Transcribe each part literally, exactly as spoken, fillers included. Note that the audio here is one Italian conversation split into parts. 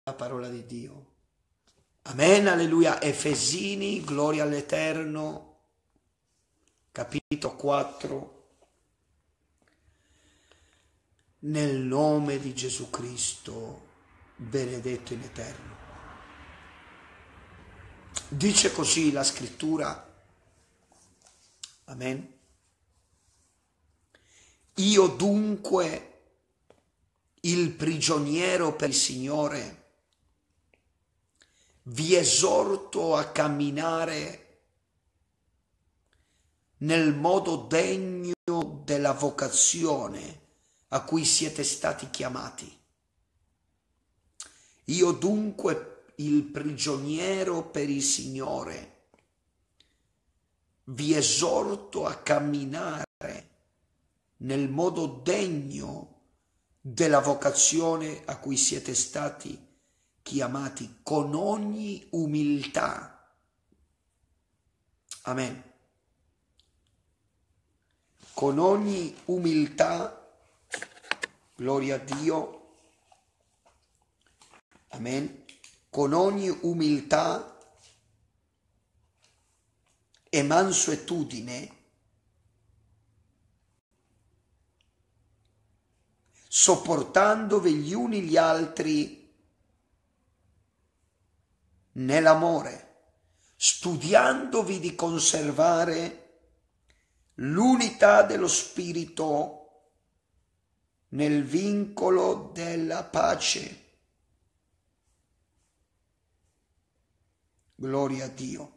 la parola di Dio. Amen, alleluia. Efesini, gloria all'Eterno, capitolo quattro. Nel nome di Gesù Cristo, benedetto in eterno. Dice così la scrittura. Amen. Io dunque, il prigioniero per il Signore, vi esorto a camminare nel modo degno della vocazione a cui siete stati chiamati. Io dunque, il prigioniero per il Signore, vi esorto a camminare nel modo degno della vocazione a cui siete stati chiamati, con ogni umiltà. Amen. Con ogni umiltà. Gloria a Dio. Amen. Con ogni umiltà e mansuetudine, sopportandovi gli uni gli altri nell'amore, studiandovi di conservare l'unità dello Spirito nel vincolo della pace. Gloria a Dio.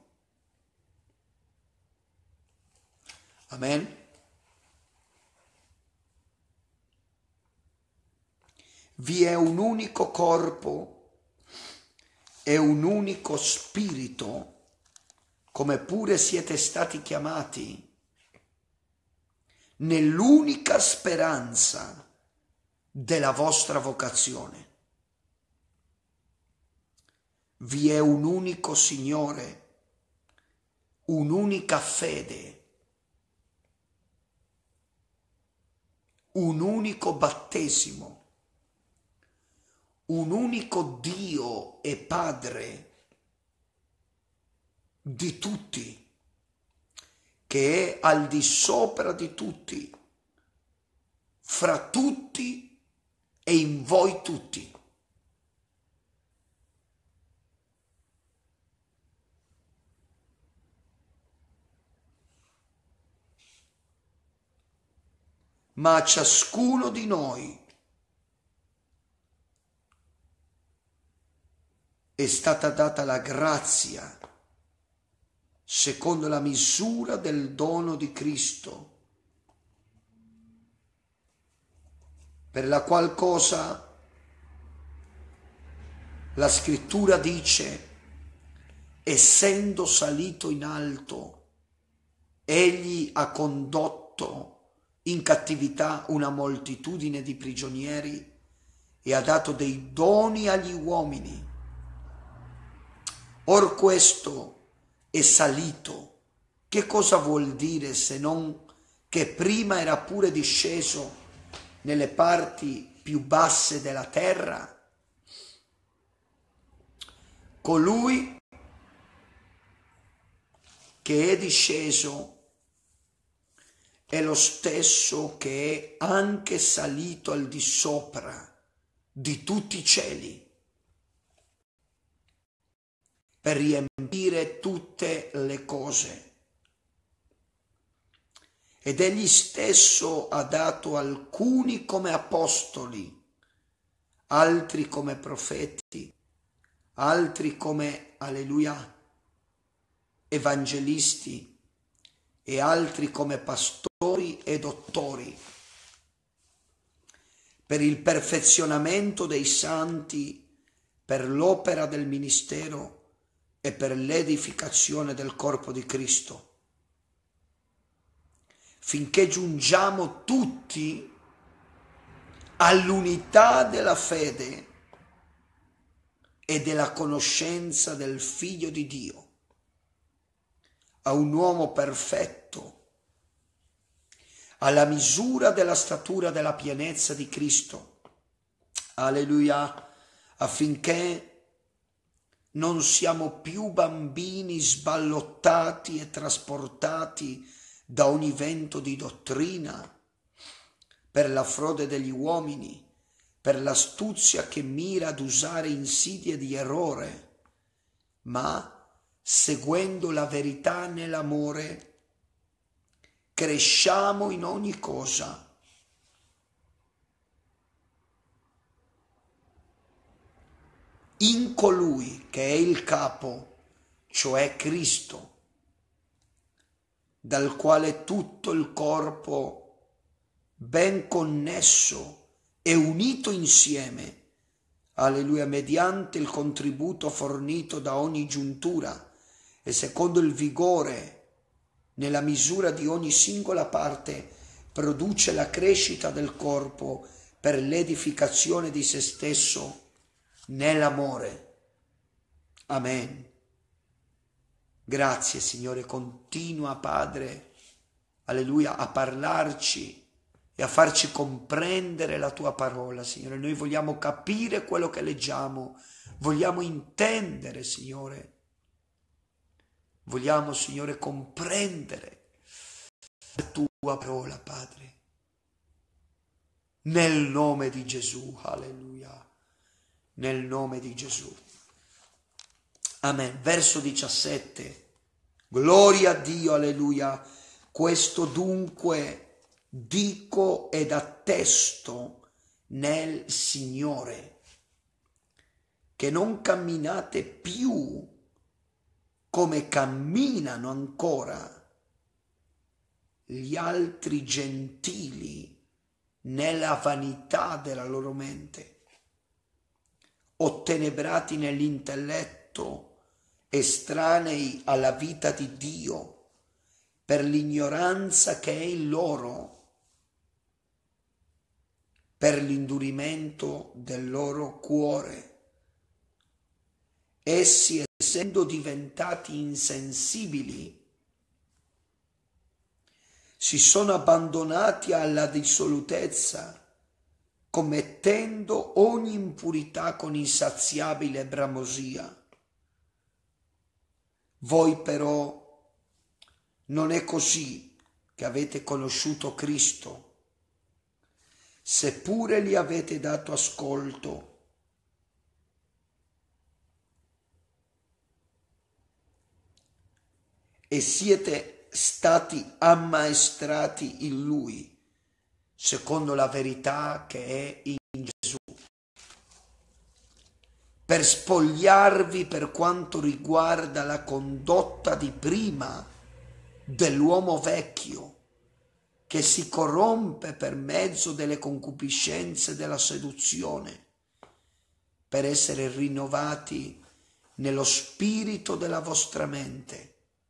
Amen. Vi è un unico corpo e un unico spirito, come pure siete stati chiamati, nell'unica speranza della vostra vocazione. Vi è un unico Signore, un'unica fede, un unico battesimo, un unico Dio e Padre di tutti, che è al di sopra di tutti, fra tutti e in voi tutti. Ma a ciascuno di noi è stata data la grazia secondo la misura del dono di Cristo, per la qual cosa la scrittura dice: essendo salito in alto, egli ha condotto in cattività una moltitudine di prigionieri e ha dato dei doni agli uomini. Or questo è salito. Che cosa vuol dire se non che prima era pure disceso nelle parti più basse della terra? Colui che è disceso è lo stesso che è anche salito al di sopra di tutti i cieli, per riempire tutte le cose. Ed egli stesso ha dato alcuni come apostoli, altri come profeti, altri come, alleluia, evangelisti, e altri come pastori e dottori, per il perfezionamento dei santi, per l'opera del ministero e per l'edificazione del corpo di Cristo, finché giungiamo tutti all'unità della fede e della conoscenza del Figlio di Dio, a un uomo perfetto, alla misura della statura della pienezza di Cristo, alleluia, affinché non siamo più bambini sballottati e trasportati da ogni vento di dottrina, per la frode degli uomini, per l'astuzia che mira ad usare insidie di errore, ma seguendo la verità nell'amore, cresciamo in ogni cosa in colui che è il capo, cioè Cristo, dal quale tutto il corpo, ben connesso e unito insieme, alleluia, mediante il contributo fornito da ogni giuntura e secondo il vigore nella misura di ogni singola parte, produce la crescita del corpo per l'edificazione di se stesso nell'amore. Amen. Grazie Signore, continua Padre, alleluia, a parlarci e a farci comprendere la tua parola, Signore. Noi vogliamo capire quello che leggiamo, vogliamo intendere, Signore. Vogliamo, Signore, comprendere la tua parola, Padre. Nel nome di Gesù, alleluia. Nel nome di Gesù. Amen. Verso diciassette. Gloria a Dio, alleluia. Questo dunque dico ed attesto nel Signore, che non camminate più come camminano ancora gli altri gentili nella vanità della loro mente, ottenebrati nell'intelletto, estranei alla vita di Dio, per l'ignoranza che è in loro, per l'indurimento del loro cuore. Essi, essendo diventati insensibili, si sono abbandonati alla dissolutezza, commettendo ogni impurità con insaziabile bramosia. Voi però non è così che avete conosciuto Cristo, seppure gli avete dato ascolto. E siete stati ammaestrati in Lui, secondo la verità che è in Gesù, per spogliarvi per quanto riguarda la condotta di prima dell'uomo vecchio, che si corrompe per mezzo delle concupiscenze della seduzione, per essere rinnovati nello spirito della vostra mente.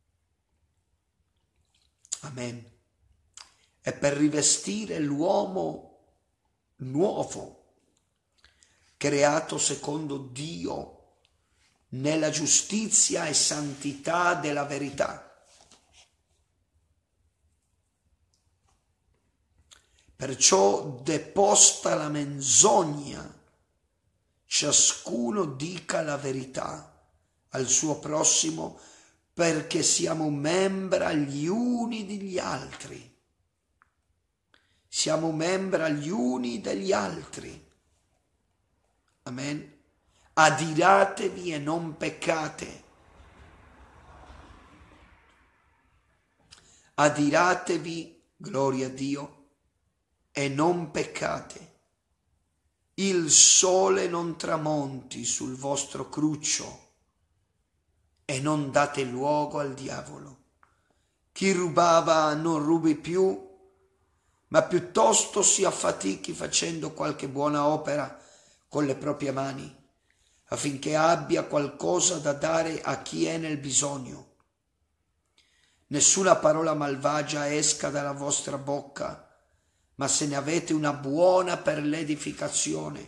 Amen. E per rivestire l'uomo nuovo, creato secondo Dio, nella giustizia e santità della verità. Perciò, deposta la menzogna, ciascuno dica la verità al suo prossimo, perché siamo membra gli uni degli altri. Siamo membra gli uni degli altri. Amen. Adiratevi e non peccate. Adiratevi, gloria a Dio, e non peccate. Il sole non tramonti sul vostro cruccio e non date luogo al diavolo. Chi rubava non rubi più, ma piuttosto si affatichi facendo qualche buona opera con le proprie mani, affinché abbia qualcosa da dare a chi è nel bisogno. Nessuna parola malvagia esca dalla vostra bocca, ma se ne avete una buona per l'edificazione,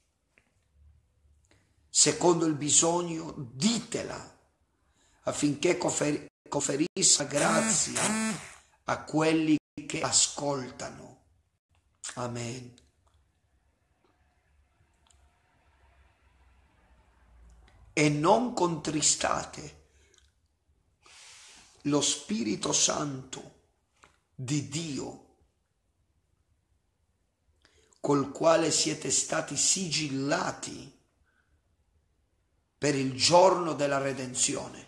secondo il bisogno, ditela, affinché conferisca grazia a quelli che ascoltano. Amen. e non contristate lo Spirito Santo di Dio, col quale siete stati sigillati per il giorno della redenzione.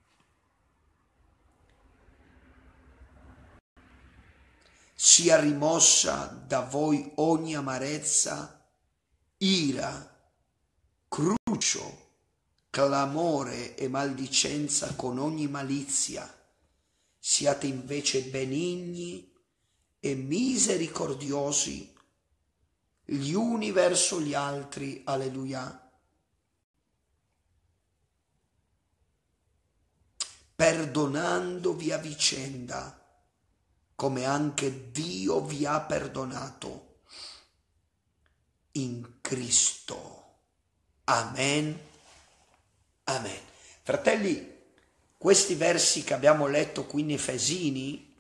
Sia rimossa da voi ogni amarezza, ira, cruccio, clamore e maldicenza con ogni malizia. Siate invece benigni e misericordiosi gli uni verso gli altri. Alleluia. Perdonandovi a vicenda, come anche Dio vi ha perdonato in Cristo. Amen. Amen. Fratelli, questi versi che abbiamo letto qui in Efesini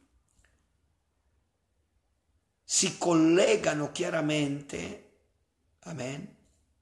si collegano chiaramente, amen,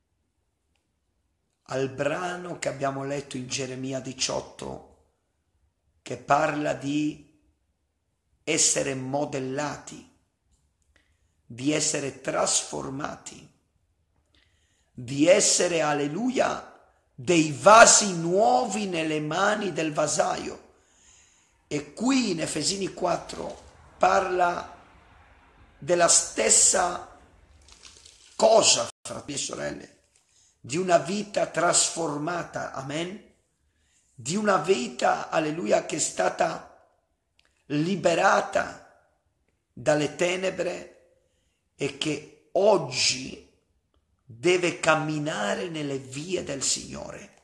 al brano che abbiamo letto in Geremia diciotto, che parla di essere modellati, di essere trasformati, di essere, alleluia, dei vasi nuovi nelle mani del vasaio. E qui in Efesini quattro parla della stessa cosa, fratelli e sorelle, di una vita trasformata, amen, di una vita, alleluia, che è stata liberata dalle tenebre e che oggi deve camminare nelle vie del Signore.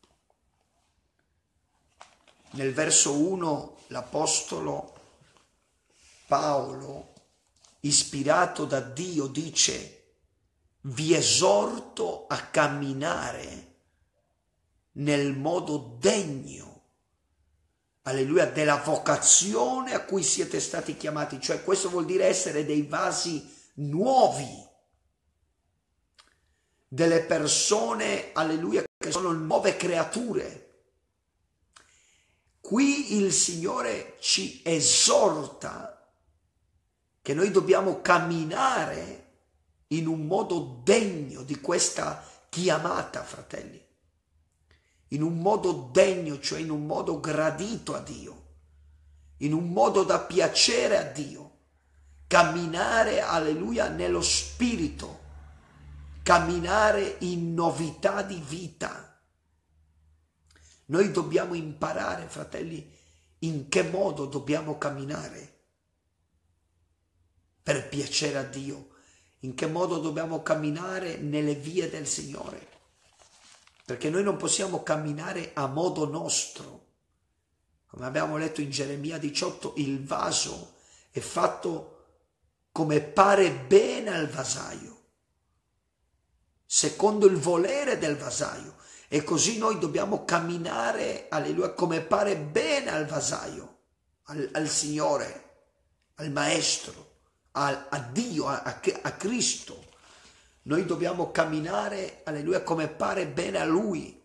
Nel verso uno l'apostolo Paolo, ispirato da Dio, dice: vi esorto a camminare nel modo degno, alleluia, della vocazione a cui siete stati chiamati. Cioè questo vuol dire essere dei vasi nuovi, delle persone, alleluia, che sono nuove creature. Qui il Signore ci esorta che noi dobbiamo camminare in un modo degno di questa chiamata, fratelli, in un modo degno, cioè in un modo gradito a Dio, in un modo da piacere a Dio, camminare, alleluia, nello Spirito, camminare in novità di vita. Noi dobbiamo imparare, fratelli, in che modo dobbiamo camminare per piacere a Dio, in che modo dobbiamo camminare nelle vie del Signore, perché noi non possiamo camminare a modo nostro. Come abbiamo letto in Geremia diciotto, il vaso è fatto come pare bene al vasaio, secondo il volere del vasaio. E così noi dobbiamo camminare, alleluia, come pare bene al vasaio, al, al Signore, al Maestro, a, a Dio, a, a Cristo. Noi dobbiamo camminare, alleluia, come pare bene a Lui,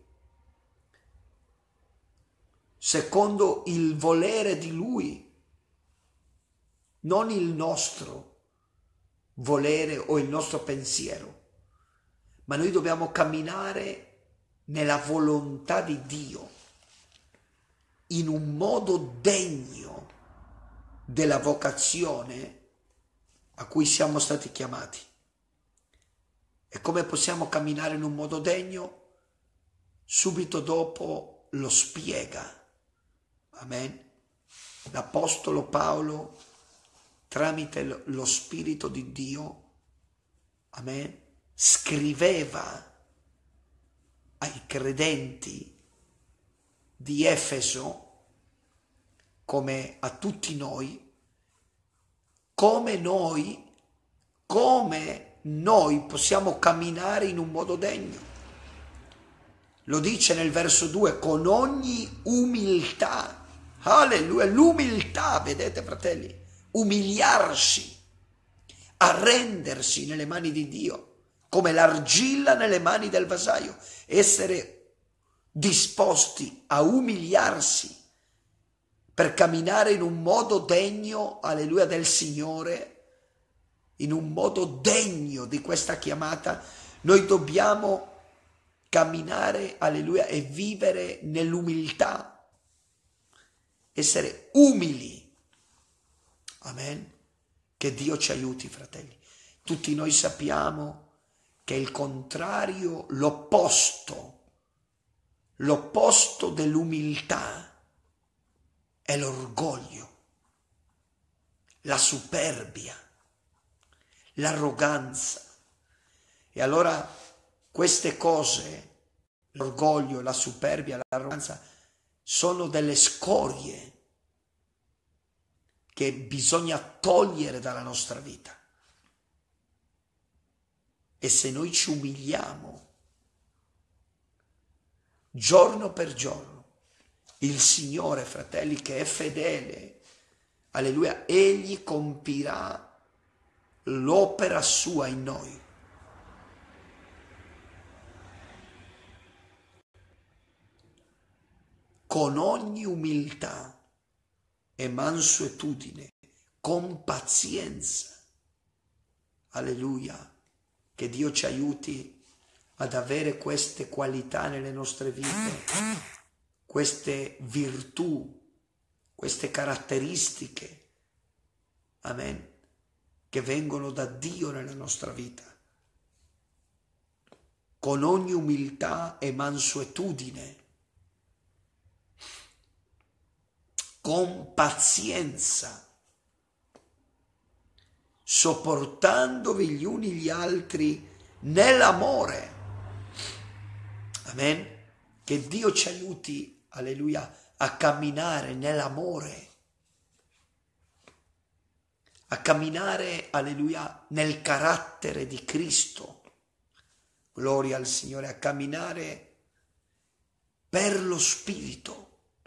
secondo il volere di Lui, non il nostro volere o il nostro pensiero, ma noi dobbiamo camminare nella volontà di Dio, in un modo degno della vocazione a cui siamo stati chiamati. E come possiamo camminare in un modo degno? Subito dopo lo spiega. Amen. L'Apostolo Paolo, tramite lo Spirito di Dio, amen, scriveva ai credenti di Efeso, come a tutti noi, come noi, come noi possiamo camminare in un modo degno. Lo dice nel verso due, con ogni umiltà. Alleluia, l'umiltà, vedete fratelli, umiliarsi, arrendersi nelle mani di Dio, come l'argilla nelle mani del vasaio, essere disposti a umiliarsi per camminare in un modo degno, alleluia, del Signore, in un modo degno di questa chiamata, noi dobbiamo camminare, alleluia, e vivere nell'umiltà, essere umili. Amen. Che Dio ci aiuti, fratelli. Tutti noi sappiamo che il contrario, l'opposto, l'opposto dell'umiltà è l'orgoglio, la superbia, l'arroganza. E allora queste cose, l'orgoglio, la superbia, l'arroganza, sono delle scorie che bisogna togliere dalla nostra vita. E se noi ci umiliamo giorno per giorno, il Signore, fratelli, che è fedele, alleluia, Egli compirà l'opera sua in noi. Con ogni umiltà e mansuetudine, con pazienza. Alleluia. Che Dio ci aiuti ad avere queste qualità nelle nostre vite, queste virtù, queste caratteristiche, amen, che vengono da Dio nella nostra vita. Con ogni umiltà e mansuetudine, con pazienza, sopportandovi gli uni gli altri nell'amore. Amen. Che Dio ci aiuti, alleluia, a camminare nell'amore, a camminare, alleluia, nel carattere di Cristo. Gloria al Signore, a camminare per lo Spirito.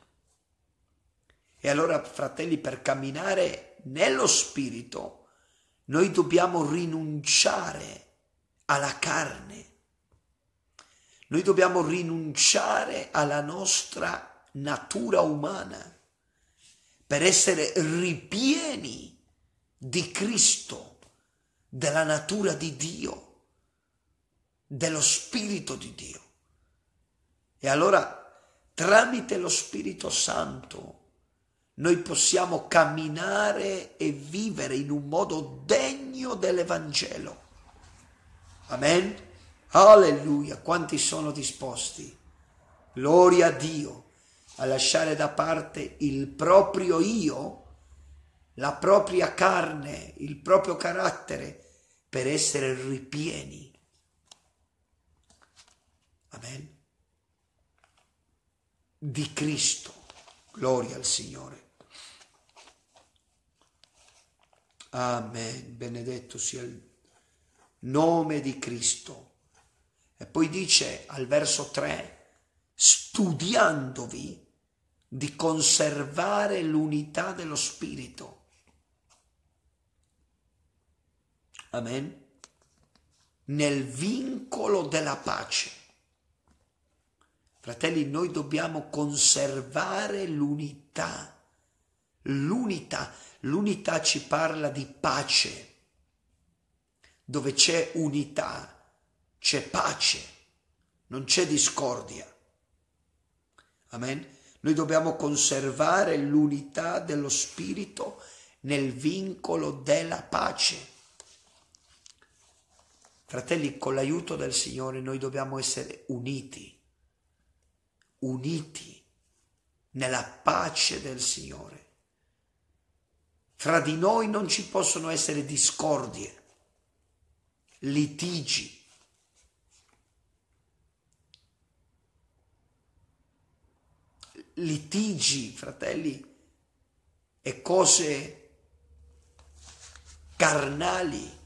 E allora, fratelli, per camminare nello Spirito, noi dobbiamo rinunciare alla carne. Noi dobbiamo rinunciare alla nostra natura umana per essere ripieni di Cristo, della natura di Dio, dello Spirito di Dio. E allora, tramite lo Spirito Santo, noi possiamo camminare e vivere in un modo degno dell'Evangelo. Amen. Alleluia. Quanti sono disposti, gloria a Dio, a lasciare da parte il proprio io, la propria carne, il proprio carattere, per essere ripieni. Amen. Di Cristo. Gloria al Signore. Amen, benedetto sia il nome di Cristo. E poi dice al verso tre, studiandovi di conservare l'unità dello Spirito. Amen. Nel vincolo della pace. Fratelli, noi dobbiamo conservare l'unità. L'unità. L'unità ci parla di pace. Dove c'è unità, c'è pace, non c'è discordia. Amen. Noi dobbiamo conservare l'unità dello Spirito nel vincolo della pace. Fratelli, con l'aiuto del Signore noi dobbiamo essere uniti, uniti nella pace del Signore. Fra di noi non ci possono essere discordie, litigi. Litigi, fratelli, e cose carnali.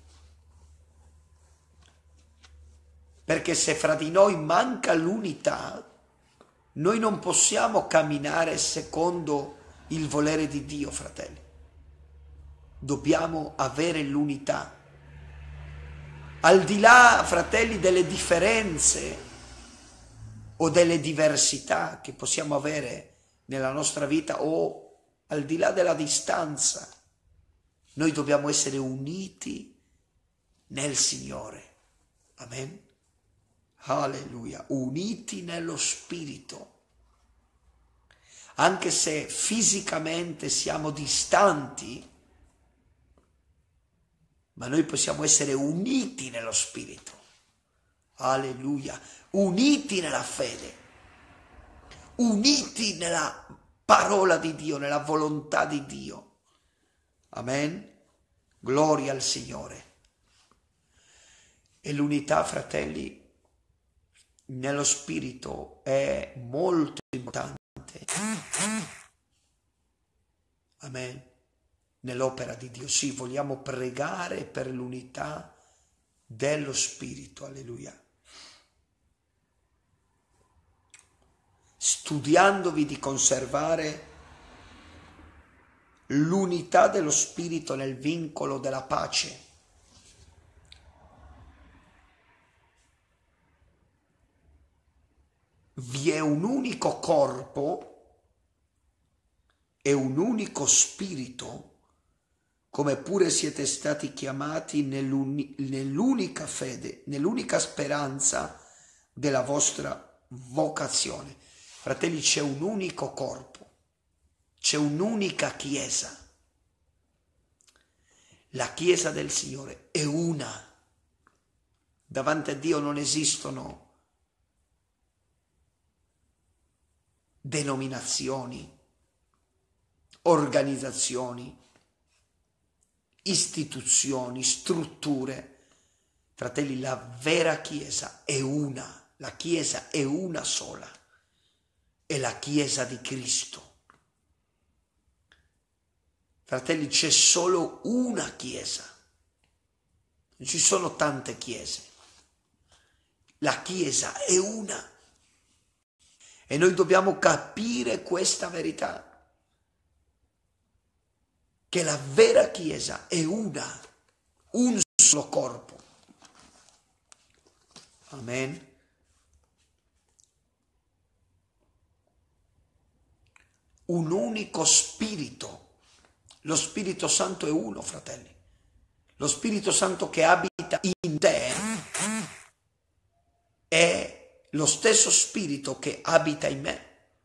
Perché se fra di noi manca l'unità, noi non possiamo camminare secondo il volere di Dio, fratelli. Dobbiamo avere l'unità. Al di là, fratelli, delle differenze, o delle diversità che possiamo avere nella nostra vita o al di là della distanza. Noi dobbiamo essere uniti nel Signore. Amen. Alleluia. Uniti nello Spirito. Anche se fisicamente siamo distanti, ma noi possiamo essere uniti nello Spirito. Alleluia. Uniti nella fede. Uniti nella parola di Dio, nella volontà di Dio. Amen. Gloria al Signore. E l'unità, fratelli, nello Spirito è molto importante. Amen. Nell'opera di Dio. Sì, vogliamo pregare per l'unità dello Spirito. Alleluia. Studiandovi di conservare l'unità dello Spirito nel vincolo della pace. Vi è un unico corpo e un unico spirito, come pure siete stati chiamati nell'unica fede, nell'unica speranza della vostra vocazione. Fratelli, c'è un unico corpo, c'è un'unica Chiesa. La Chiesa del Signore è una. Davanti a Dio non esistono denominazioni, organizzazioni, istituzioni, strutture. Fratelli, la vera Chiesa è una, la Chiesa è una sola, è la Chiesa di Cristo. Fratelli, c'è solo una Chiesa, non ci sono tante Chiese, la Chiesa è una. E noi dobbiamo capire questa verità, che la vera Chiesa è una, un solo corpo. Amen. Un unico spirito. Lo Spirito Santo è uno, fratelli. Lo Spirito Santo che abita in te è lo stesso Spirito che abita in me.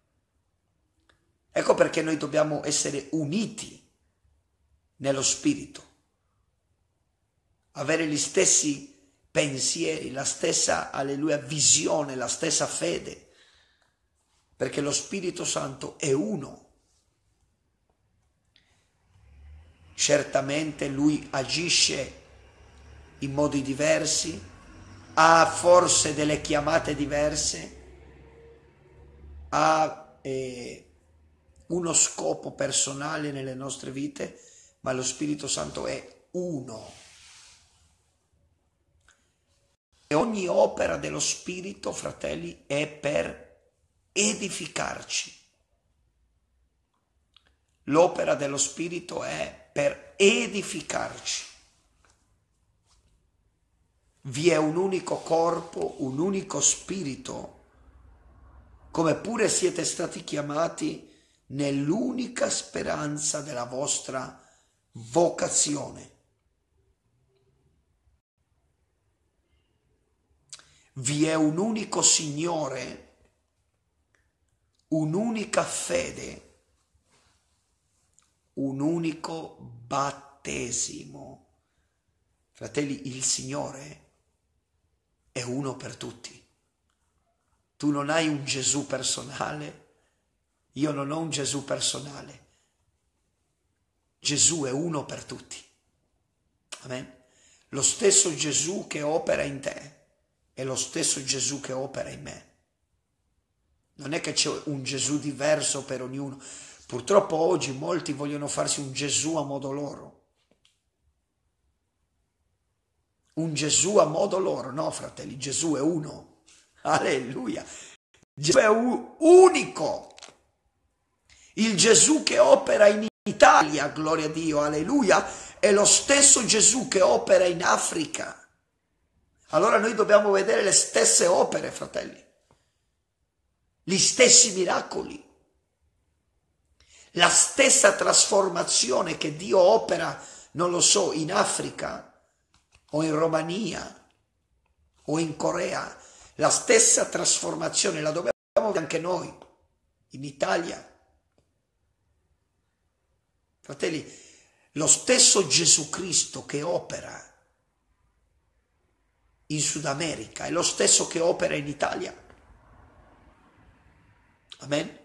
Ecco perché noi dobbiamo essere uniti nello Spirito, avere gli stessi pensieri, la stessa, alleluia, visione, la stessa fede, perché lo Spirito Santo è uno. Certamente Lui agisce in modi diversi, ha forse delle chiamate diverse, ha eh, uno scopo personale nelle nostre vite, ma lo Spirito Santo è uno. E ogni opera dello Spirito, fratelli, è per edificarci. L'opera dello Spirito è per edificarci. Vi è un unico corpo, un unico spirito, come pure siete stati chiamati nell'unica speranza della vostra vocazione. Vi è un unico Signore, un'unica fede, un unico battesimo. Fratelli, il Signore è uno per tutti. Tu non hai un Gesù personale, io non ho un Gesù personale. Gesù è uno per tutti. Amen. Lo stesso Gesù che opera in te è lo stesso Gesù che opera in me. Non è che c'è un Gesù diverso per ognuno. Purtroppo oggi molti vogliono farsi un Gesù a modo loro. Un Gesù a modo loro. No, fratelli, Gesù è uno. Alleluia. Gesù è un unico. Il Gesù che opera in Italia, gloria a Dio, alleluia, è lo stesso Gesù che opera in Africa. Allora noi dobbiamo vedere le stesse opere, fratelli. gli stessi miracoli, la stessa trasformazione che Dio opera, non lo so, in Africa o in Romania o in Corea, la stessa trasformazione la dobbiamo vedere anche noi, in Italia. Fratelli, lo stesso Gesù Cristo che opera in Sud America è lo stesso che opera in Italia. Amen?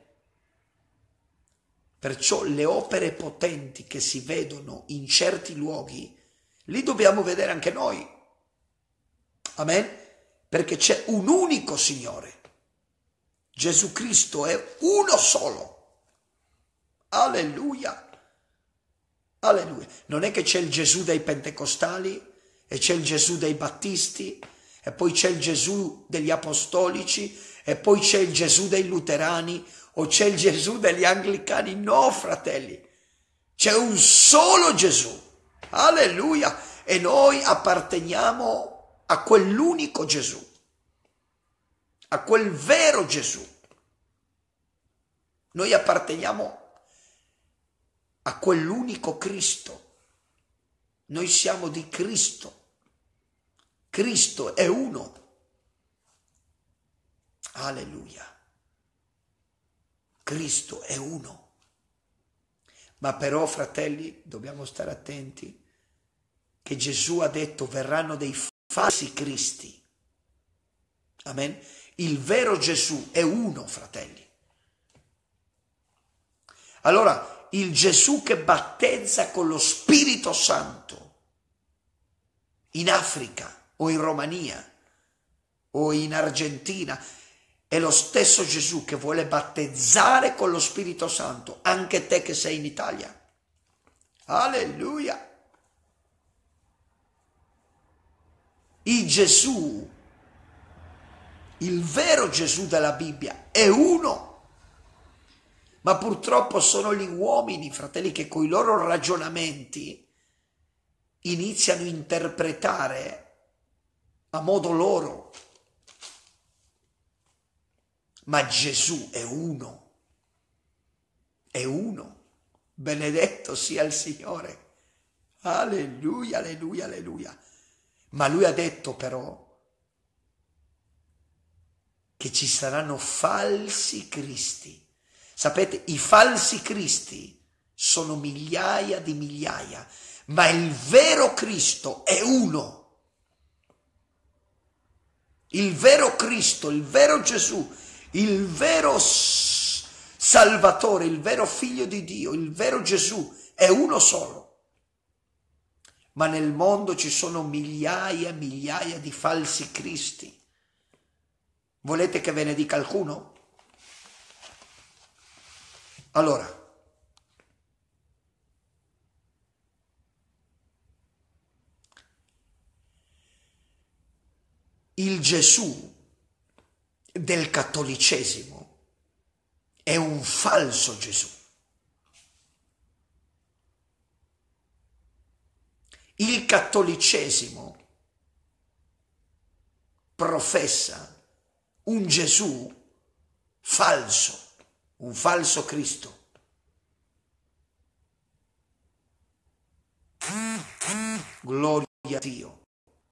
Perciò le opere potenti che si vedono in certi luoghi, li dobbiamo vedere anche noi. Amen? Perché c'è un unico Signore. Gesù Cristo è uno solo. Alleluia. Alleluia. Non è che c'è il Gesù dei pentecostali e c'è il Gesù dei battisti e poi c'è il Gesù degli apostolici e poi c'è il Gesù dei luterani o c'è il Gesù degli anglicani. No, fratelli, c'è un solo Gesù. Alleluia. E noi apparteniamo a quell'unico Gesù, a quel vero Gesù. Noi apparteniamo a quell'unico Cristo. Noi siamo di Cristo. Cristo è uno. Alleluia. Cristo è uno. Ma però, fratelli, dobbiamo stare attenti che Gesù ha detto verranno dei falsi cristi. Amen. Il vero Gesù è uno, fratelli. Allora, il Gesù che battezza con lo Spirito Santo in Africa o in Romania o in Argentina è lo stesso Gesù che vuole battezzare con lo Spirito Santo anche te che sei in Italia. Alleluia. Il Gesù, il vero Gesù della Bibbia è uno. Ma purtroppo sono gli uomini, fratelli, che con i loro ragionamenti iniziano a interpretare a modo loro. Ma Gesù è uno, è uno. Benedetto sia il Signore. Alleluia, alleluia, alleluia. Ma lui ha detto però che ci saranno falsi cristi. Sapete, i falsi cristi sono migliaia di migliaia, ma il vero Cristo è uno. Il vero Cristo, il vero Gesù, il vero Salvatore, il vero Figlio di Dio, il vero Gesù è uno solo. Ma nel mondo ci sono migliaia e migliaia di falsi cristi. Volete che ve ne dica alcuno? Allora, il Gesù del cattolicesimo è un falso Gesù. Il cattolicesimo professa un Gesù falso, un falso Cristo. Gloria a Dio.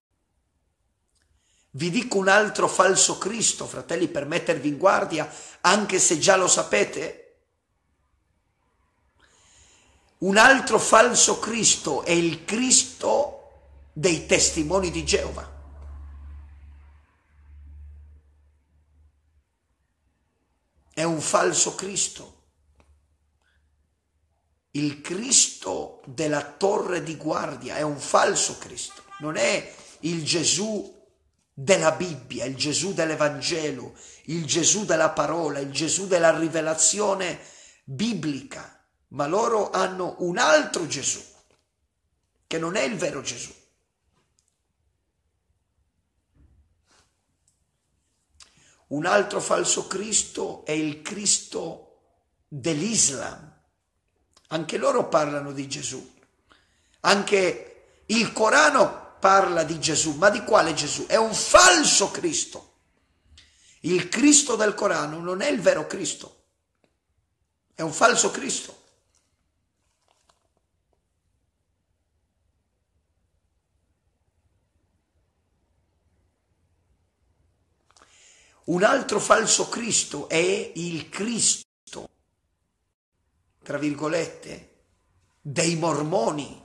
Vi dico un altro falso Cristo, fratelli, per mettervi in guardia, anche se già lo sapete. Un altro falso Cristo è il Cristo dei testimoni di Geova. È un falso Cristo. Il Cristo della torre di guardia è un falso Cristo. Non è il Gesù della Bibbia, il Gesù dell'Evangelo, il Gesù della parola, il Gesù della rivelazione biblica. Ma loro hanno un altro Gesù, che non è il vero Gesù. Un altro falso Cristo è il Cristo dell'Islam. Anche loro parlano di Gesù. Anche il Corano parla di Gesù. Ma di quale Gesù? È un falso Cristo. Il Cristo del Corano non è il vero Cristo, è un falso Cristo. Un altro falso Cristo è il Cristo, tra virgolette, dei mormoni.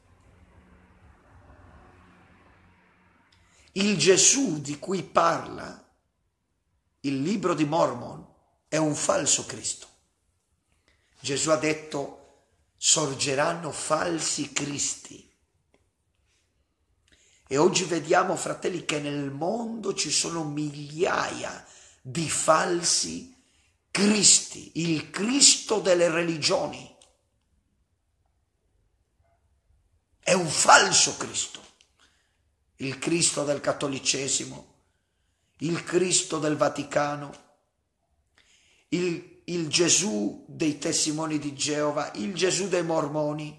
Il Gesù di cui parla il libro di Mormon è un falso Cristo. Gesù ha detto: sorgeranno falsi cristi. E oggi vediamo, fratelli, che nel mondo ci sono migliaia di falsi cristi, il Cristo delle religioni. È un falso Cristo. Il Cristo del cattolicesimo, il Cristo del Vaticano, il, il Gesù dei testimoni di Geova, il Gesù dei mormoni.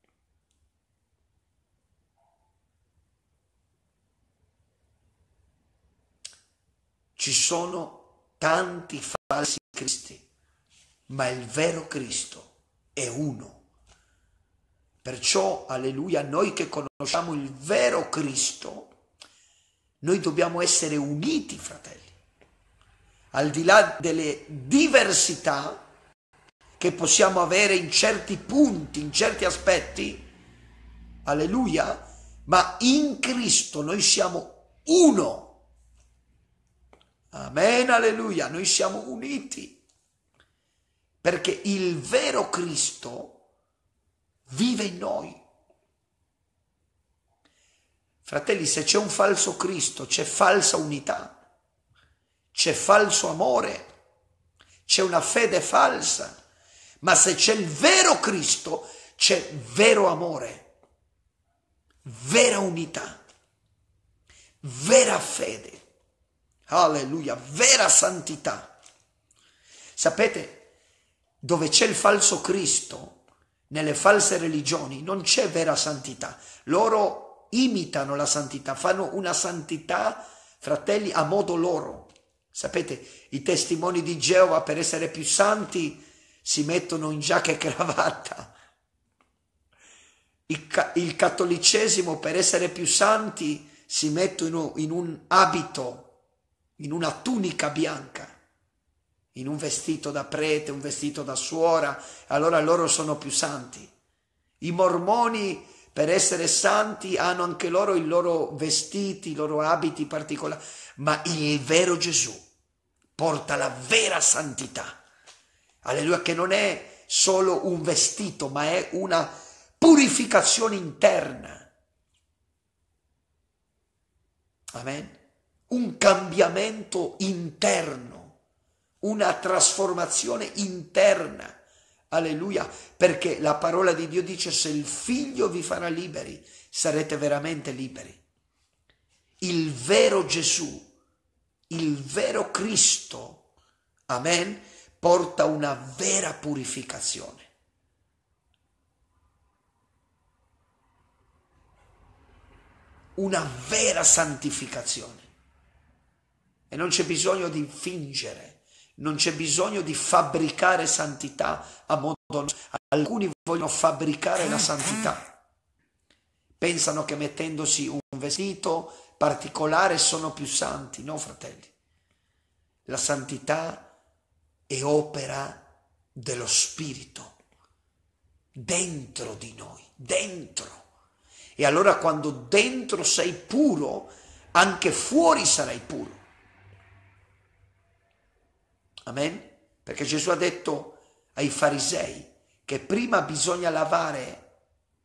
Ci sono tanti falsi cristi, ma il vero Cristo è uno. Perciò, alleluia, noi che conosciamo il vero Cristo, noi dobbiamo essere uniti, fratelli, al di là delle diversità che possiamo avere in certi punti, in certi aspetti, alleluia, ma in Cristo noi siamo uno. Amen, alleluia, noi siamo uniti, perché il vero Cristo vive in noi. Fratelli, se c'è un falso Cristo, c'è falsa unità, c'è falso amore, c'è una fede falsa, ma se c'è il vero Cristo, c'è vero amore, vera unità, vera fede. Alleluia, vera santità. Sapete, dove c'è il falso Cristo, nelle false religioni, non c'è vera santità. Loro imitano la santità, fanno una santità, fratelli, a modo loro. Sapete, i testimoni di Geova, per essere più santi, si mettono in giacca e cravatta. Il, ca il cattolicesimo, per essere più santi, si mettono in un abito, in una tunica bianca, in un vestito da prete, un vestito da suora, allora loro sono più santi. I mormoni, per essere santi, hanno anche loro i loro vestiti, i loro abiti particolari, ma il vero Gesù porta la vera santità, alleluia, che non è solo un vestito, ma è una purificazione interna. Amen. Un cambiamento interno, una trasformazione interna, alleluia, perché la parola di Dio dice: se il Figlio vi farà liberi, sarete veramente liberi. Il vero Gesù, il vero Cristo, amen, porta una vera purificazione. Una vera santificazione. E non c'è bisogno di fingere, non c'è bisogno di fabbricare santità a modo nostro. Alcuni vogliono fabbricare la santità. Pensano che mettendosi un vestito particolare sono più santi. No, fratelli. La santità è opera dello Spirito dentro di noi, dentro. E allora quando dentro sei puro, anche fuori sarai puro. Amen? Perché Gesù ha detto ai farisei che prima bisogna lavare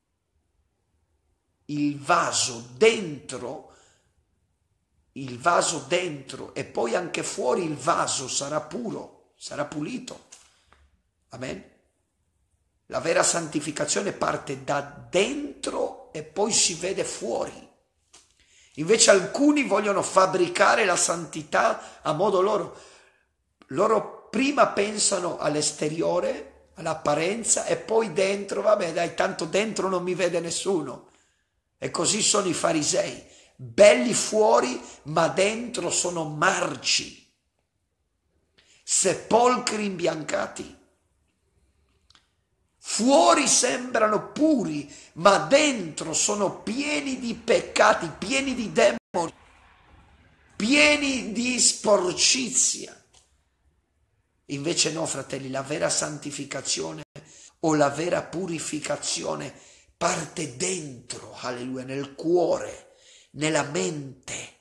il vaso dentro, il vaso dentro, e poi anche fuori il vaso sarà puro, sarà pulito. Amen? La vera santificazione parte da dentro e poi si vede fuori. Invece alcuni vogliono fabbricare la santità a modo loro. Loro prima pensano all'esteriore, all'apparenza, e poi dentro, vabbè dai, tanto dentro non mi vede nessuno. E così sono i farisei, belli fuori ma dentro sono marci. sepolcri imbiancati. Fuori sembrano puri, ma dentro sono pieni di peccati, pieni di demoni, pieni di sporcizia. Invece no, fratelli, la vera santificazione o la vera purificazione parte dentro, alleluia, nel cuore, nella mente.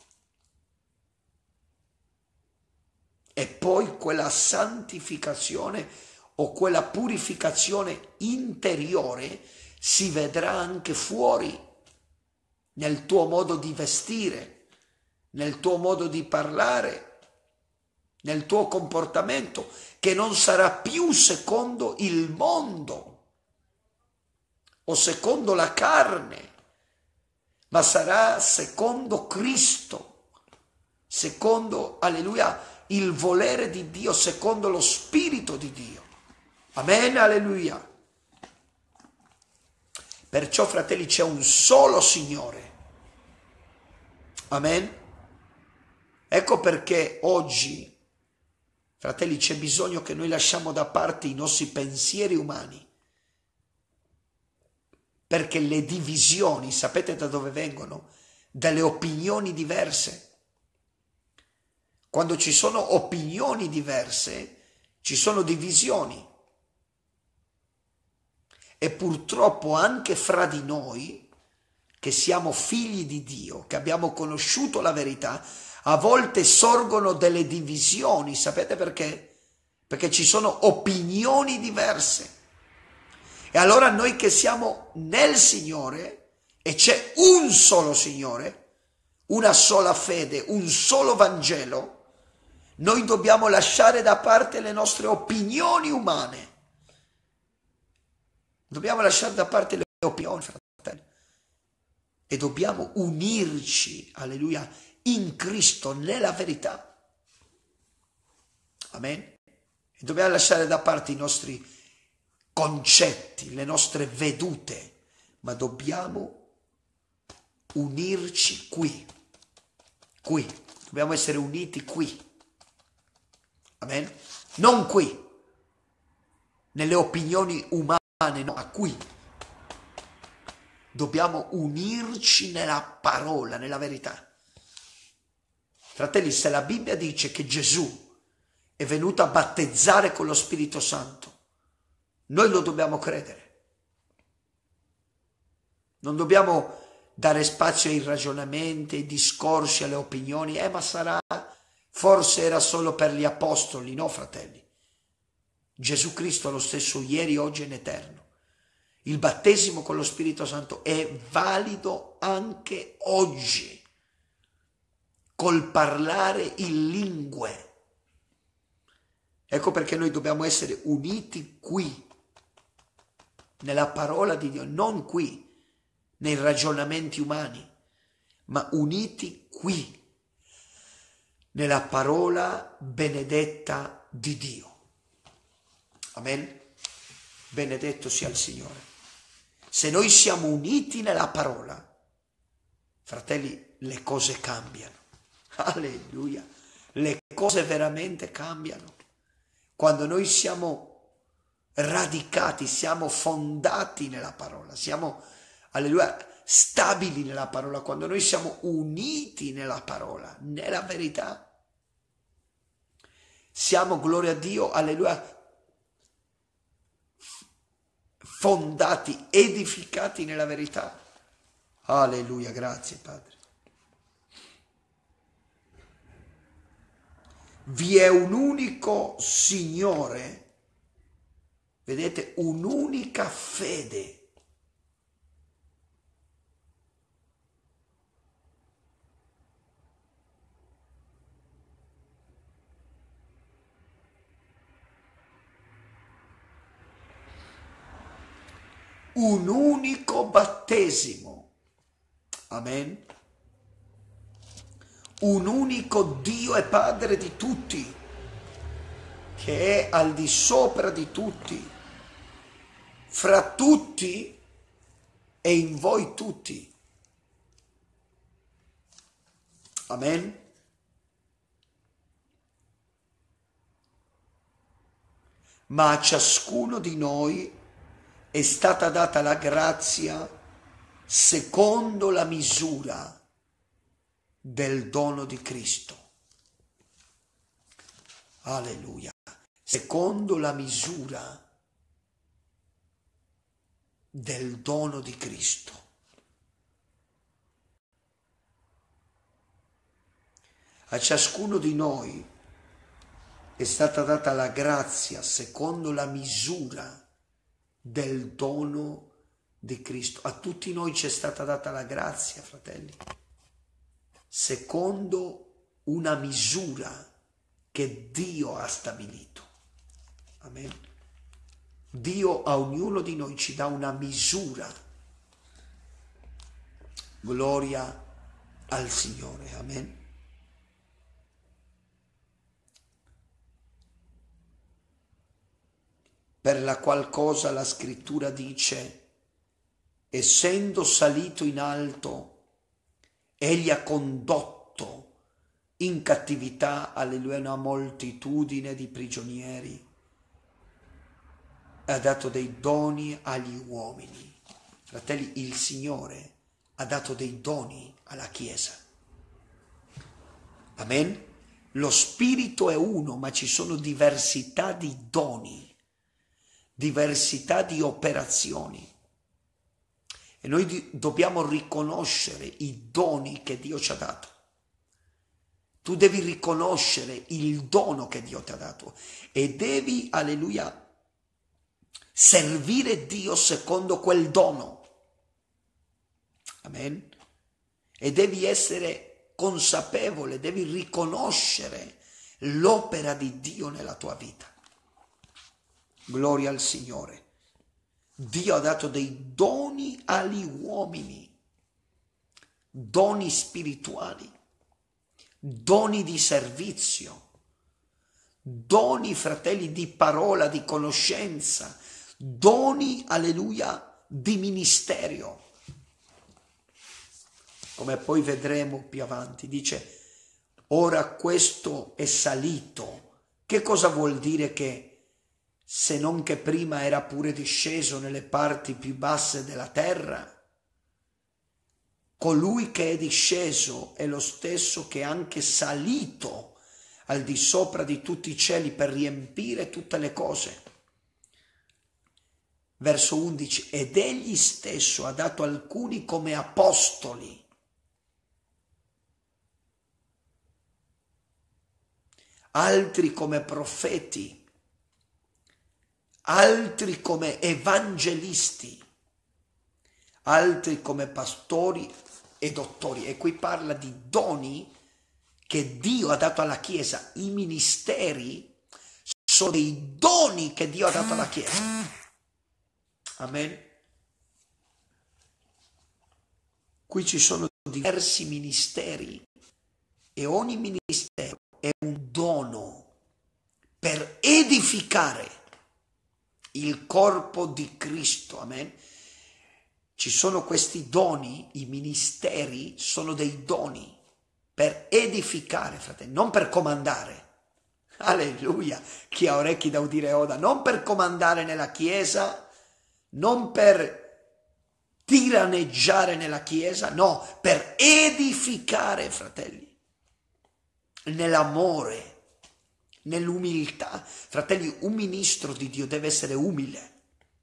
E poi quella santificazione o quella purificazione interiore si vedrà anche fuori, nel tuo modo di vestire, nel tuo modo di parlare, nel tuo comportamento, che non sarà più secondo il mondo o secondo la carne, ma sarà secondo Cristo, secondo, alleluia, il volere di Dio, secondo lo Spirito di Dio. Amen, alleluia. Perciò, fratelli, c'è un solo Signore. Amen. Ecco perché oggi, fratelli, c'è bisogno che noi lasciamo da parte i nostri pensieri umani, perché le divisioni, sapete da dove vengono? Dalle opinioni diverse. Quando ci sono opinioni diverse, ci sono divisioni. E purtroppo anche fra di noi, che siamo figli di Dio, che abbiamo conosciuto la verità, a volte sorgono delle divisioni. Sapete perché? Perché ci sono opinioni diverse. E allora noi che siamo nel Signore, e c'è un solo Signore, una sola fede, un solo Vangelo, noi dobbiamo lasciare da parte le nostre opinioni umane. Dobbiamo lasciare da parte le opinioni, fratelli. E dobbiamo unirci, alleluia, in Cristo, nella verità. Amen. E dobbiamo lasciare da parte i nostri concetti, le nostre vedute, ma dobbiamo unirci qui. Qui. Dobbiamo essere uniti qui. Amen. Non qui, nelle opinioni umane, no, ma qui. Dobbiamo unirci nella parola, nella verità. Fratelli, se la Bibbia dice che Gesù è venuto a battezzare con lo Spirito Santo, noi lo dobbiamo credere. Non dobbiamo dare spazio ai ragionamenti, ai discorsi, alle opinioni. Eh, ma sarà... Forse era solo per gli apostoli, no, fratelli? Gesù Cristo è lo stesso ieri, oggi e in eterno. Il battesimo con lo Spirito Santo è valido anche oggi, col parlare in lingue. Ecco perché noi dobbiamo essere uniti qui, nella parola di Dio, non qui, nei ragionamenti umani, ma uniti qui, nella parola benedetta di Dio. Amen. Benedetto sia il Signore. Se noi siamo uniti nella parola, fratelli, le cose cambiano. Alleluia. Le cose veramente cambiano. Quando noi siamo radicati, siamo fondati nella parola, siamo, alleluia, stabili nella parola, quando noi siamo uniti nella parola, nella verità, siamo, gloria a Dio, alleluia, fondati, edificati nella verità. Alleluia, grazie Padre. Vi è un unico Signore, vedete, un'unica fede. Un unico battesimo. Amen. Un unico Dio e Padre di tutti, che è al di sopra di tutti, fra tutti e in voi tutti. Amen. ma a ciascuno di noi è stata data la grazia secondo la misura del dono di Cristo. Alleluia. Secondo la misura del dono di Cristo. A ciascuno di noi è stata data la grazia secondo la misura del dono di Cristo. A tutti noi ci è stata data la grazia, fratelli, secondo una misura che Dio ha stabilito. Amen. Dio a ognuno di noi ci dà una misura. Gloria al Signore. Amen. Per la qual cosa la scrittura dice: essendo salito in alto, egli ha condotto in cattività, alleluia, una moltitudine di prigionieri, ha dato dei doni agli uomini. Fratelli, il Signore ha dato dei doni alla Chiesa. Amen? Lo Spirito è uno, ma ci sono diversità di doni, diversità di operazioni. E noi dobbiamo riconoscere i doni che Dio ci ha dato. Tu devi riconoscere il dono che Dio ti ha dato e devi, alleluia, servire Dio secondo quel dono. Amen. E devi essere consapevole, devi riconoscere l'opera di Dio nella tua vita. Gloria al Signore. Dio ha dato dei doni agli uomini, doni spirituali, doni di servizio, doni, fratelli, di parola, di conoscenza, doni, alleluia, di ministerio. Come poi vedremo più avanti, dice: ora questo è salito. Che cosa vuol dire che se non che prima era pure disceso nelle parti più basse della terra? Colui che è disceso è lo stesso che è anche salito al di sopra di tutti i cieli per riempire tutte le cose. Verso undici, ed egli stesso ha dato alcuni come apostoli, altri come profeti, altri come evangelisti, altri come pastori e dottori. E qui parla di doni che Dio ha dato alla Chiesa. I ministeri sono dei doni che Dio ha dato alla Chiesa. Amen. Qui ci sono diversi ministeri e ogni ministero è un dono per edificare il corpo di Cristo. Amen. Ci sono questi doni, i ministeri sono dei doni per edificare, fratelli, non per comandare. Alleluia. Chi ha orecchi da udire oda. Non per comandare nella Chiesa, non per tiraneggiare nella Chiesa, no, per edificare, fratelli, nell'amore, nell'umiltà. Fratelli, un ministro di Dio deve essere umile,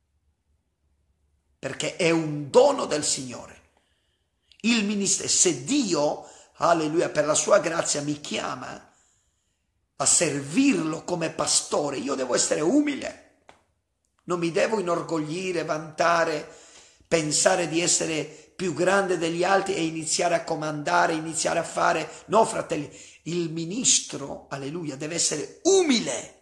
perché è un dono del Signore. Il ministero, se Dio, alleluia, per la sua grazia mi chiama a servirlo come pastore, io devo essere umile. Non mi devo inorgoglire, vantare, pensare di essere più grande degli altri e iniziare a comandare, iniziare a fare. No, fratelli, il ministro, alleluia, deve essere umile,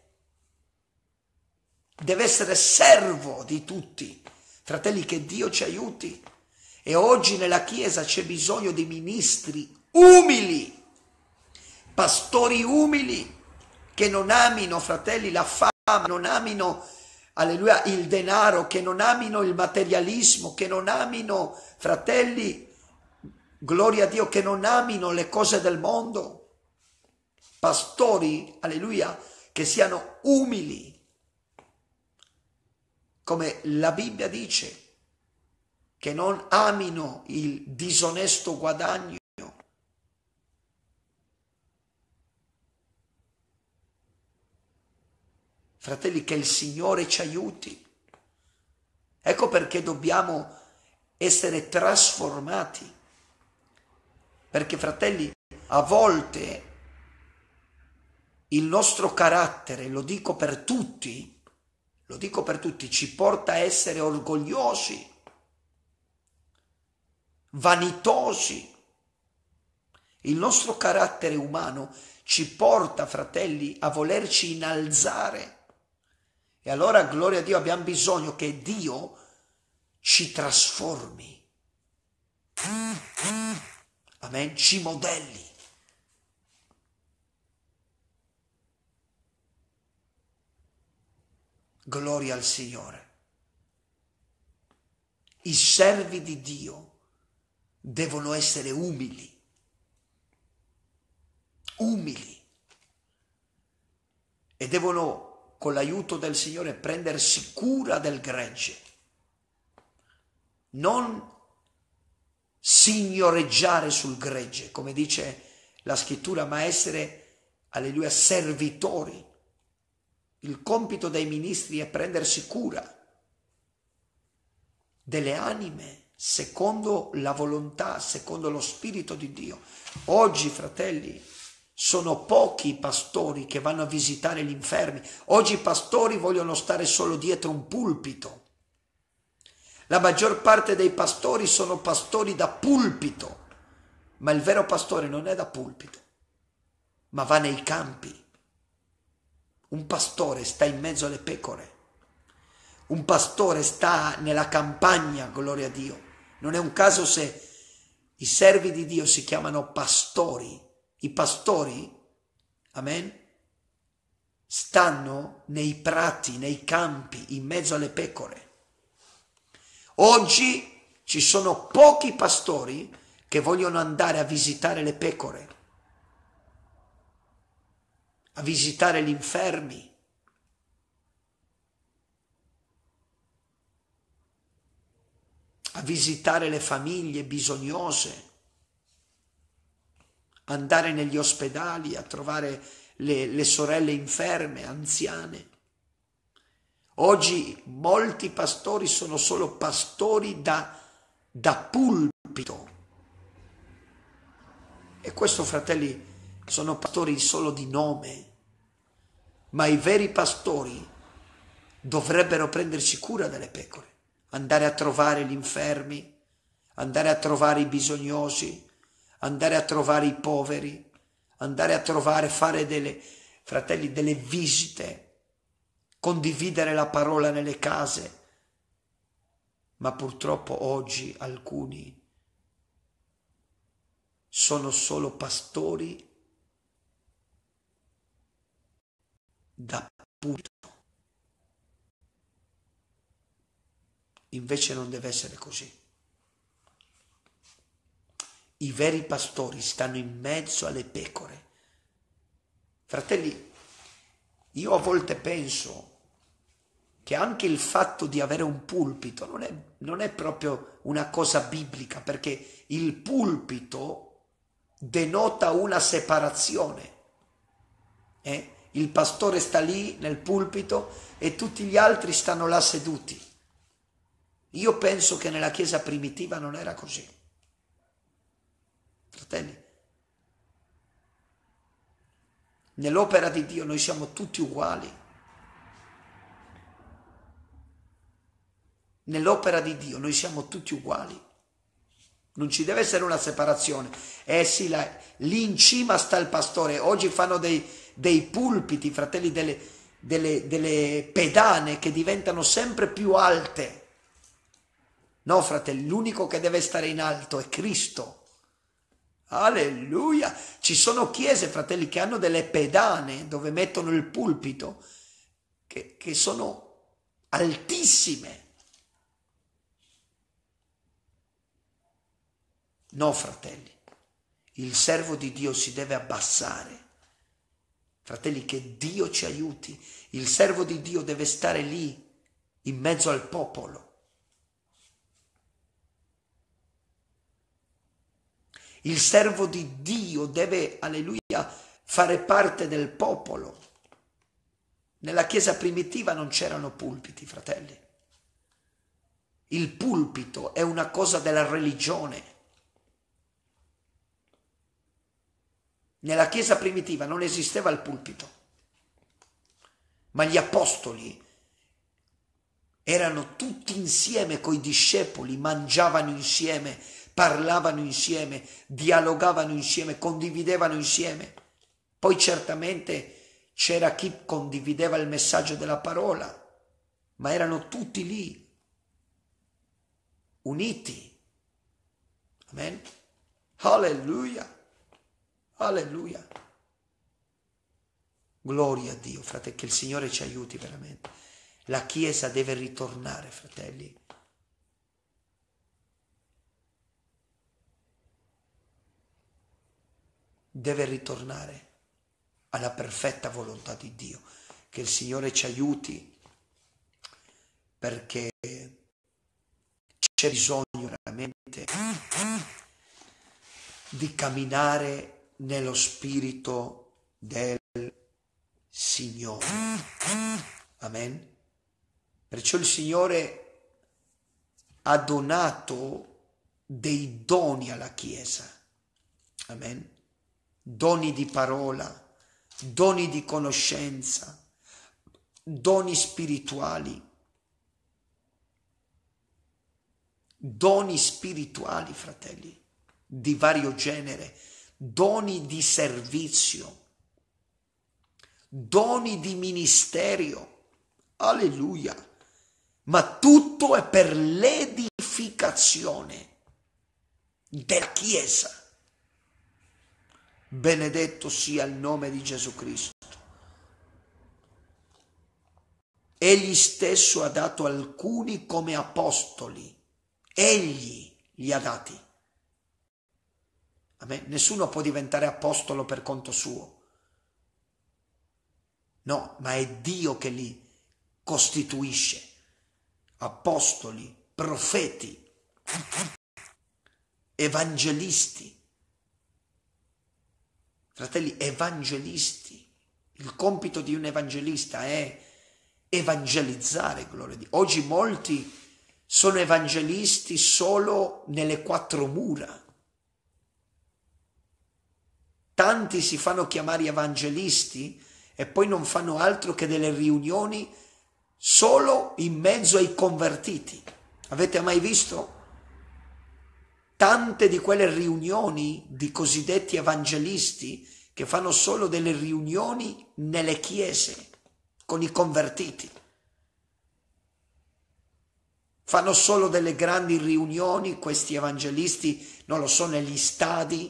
deve essere servo di tutti. Fratelli, che Dio ci aiuti. E oggi nella Chiesa c'è bisogno di ministri umili, pastori umili, che non amino, fratelli, la fama, non amino, alleluia, il denaro, che non amino il materialismo, che non amino, fratelli, gloria a Dio, che non amino le cose del mondo. Pastori, alleluia, che siano umili, come la Bibbia dice, che non amino il disonesto guadagno. Fratelli, che il Signore ci aiuti. Ecco perché dobbiamo essere trasformati. Perché, fratelli, a volte il nostro carattere, lo dico per tutti, lo dico per tutti, ci porta a essere orgogliosi, vanitosi. Il nostro carattere umano ci porta, fratelli, a volerci innalzare. E allora, gloria a Dio, abbiamo bisogno che Dio ci trasformi. Amen, ci modelli. Gloria al Signore. I servi di Dio devono essere umili. Umili. E devono, con l'aiuto del Signore, prendersi cura del gregge. Non signoreggiare sul gregge, come dice la scrittura, ma essere, alleluia, servitori. Il compito dei ministri è prendersi cura delle anime secondo la volontà, secondo lo Spirito di Dio. Oggi, fratelli, sono pochi i pastori che vanno a visitare gli infermi. Oggi i pastori vogliono stare solo dietro un pulpito. La maggior parte dei pastori sono pastori da pulpito, ma il vero pastore non è da pulpito, ma va nei campi. Un pastore sta in mezzo alle pecore. Un pastore sta nella campagna, gloria a Dio. Non è un caso se i servi di Dio si chiamano pastori. I pastori, amen, stanno nei prati, nei campi, in mezzo alle pecore. Oggi ci sono pochi pastori che vogliono andare a visitare le pecore, a visitare gli infermi, a visitare le famiglie bisognose, andare negli ospedali a trovare le, le sorelle inferme, anziane. Oggi molti pastori sono solo pastori da, da pulpito. E questo, fratelli, sono pastori solo di nome. Ma i veri pastori dovrebbero prendersi cura delle pecore, andare a trovare gli infermi, andare a trovare i bisognosi, andare a trovare i poveri, andare a trovare, fare delle, fratelli, delle visite, condividere la parola nelle case. Ma purtroppo oggi alcuni sono solo pastori da pulpito. Invece non deve essere così. I veri pastori stanno in mezzo alle pecore. Fratelli, io a volte penso che anche il fatto di avere un pulpito non è, non è proprio una cosa biblica, perché il pulpito denota una separazione. Eh? Il pastore sta lì nel pulpito e tutti gli altri stanno là seduti. Io penso che nella Chiesa primitiva non era così. Fratelli, nell'opera di Dio noi siamo tutti uguali. Nell'opera di Dio noi siamo tutti uguali. Non ci deve essere una separazione. Eh sì, la, lì in cima sta il pastore. Oggi fanno dei, dei pulpiti, fratelli, delle, delle, delle pedane che diventano sempre più alte. No, fratelli, l'unico che deve stare in alto è Cristo. Alleluia! Ci sono chiese, fratelli, che hanno delle pedane dove mettono il pulpito, che, che sono altissime. No, fratelli, il servo di Dio si deve abbassare. Fratelli, che Dio ci aiuti. Il servo di Dio deve stare lì, in mezzo al popolo. Il servo di Dio deve, alleluia, fare parte del popolo. Nella chiesa primitiva non c'erano pulpiti, fratelli. Il pulpito è una cosa della religione. Nella chiesa primitiva non esisteva il pulpito, ma gli apostoli erano tutti insieme coi discepoli, mangiavano insieme, parlavano insieme, dialogavano insieme, condividevano insieme. Poi certamente c'era chi condivideva il messaggio della parola, ma erano tutti lì, uniti. Amen. Alleluia. Alleluia. Gloria a Dio, fratelli, che il Signore ci aiuti veramente. La Chiesa deve ritornare, fratelli. Deve ritornare alla perfetta volontà di Dio. Che il Signore ci aiuti, perché c'è bisogno veramente di camminare nello spirito del Signore. Amen. Perciò il Signore ha donato dei doni alla Chiesa. Amen. Doni di parola, doni di conoscenza, doni spirituali. Doni spirituali, fratelli, di vario genere, doni di servizio, doni di ministerio, alleluia, ma tutto è per l'edificazione della Chiesa. Benedetto sia il nome di Gesù Cristo. Egli stesso ha dato alcuni come apostoli, egli li ha dati. Amen. Nessuno può diventare apostolo per conto suo. No, ma è Dio che li costituisce. Apostoli, profeti, evangelisti. Fratelli, evangelisti. Il compito di un evangelista è evangelizzare, gloria a Dio. Oggi molti sono evangelisti solo nelle quattro mura. Tanti si fanno chiamare evangelisti e poi non fanno altro che delle riunioni solo in mezzo ai convertiti. Avete mai visto? Tante di quelle riunioni di cosiddetti evangelisti che fanno solo delle riunioni nelle chiese con i convertiti. Fanno solo delle grandi riunioni, questi evangelisti, non lo so, negli stadi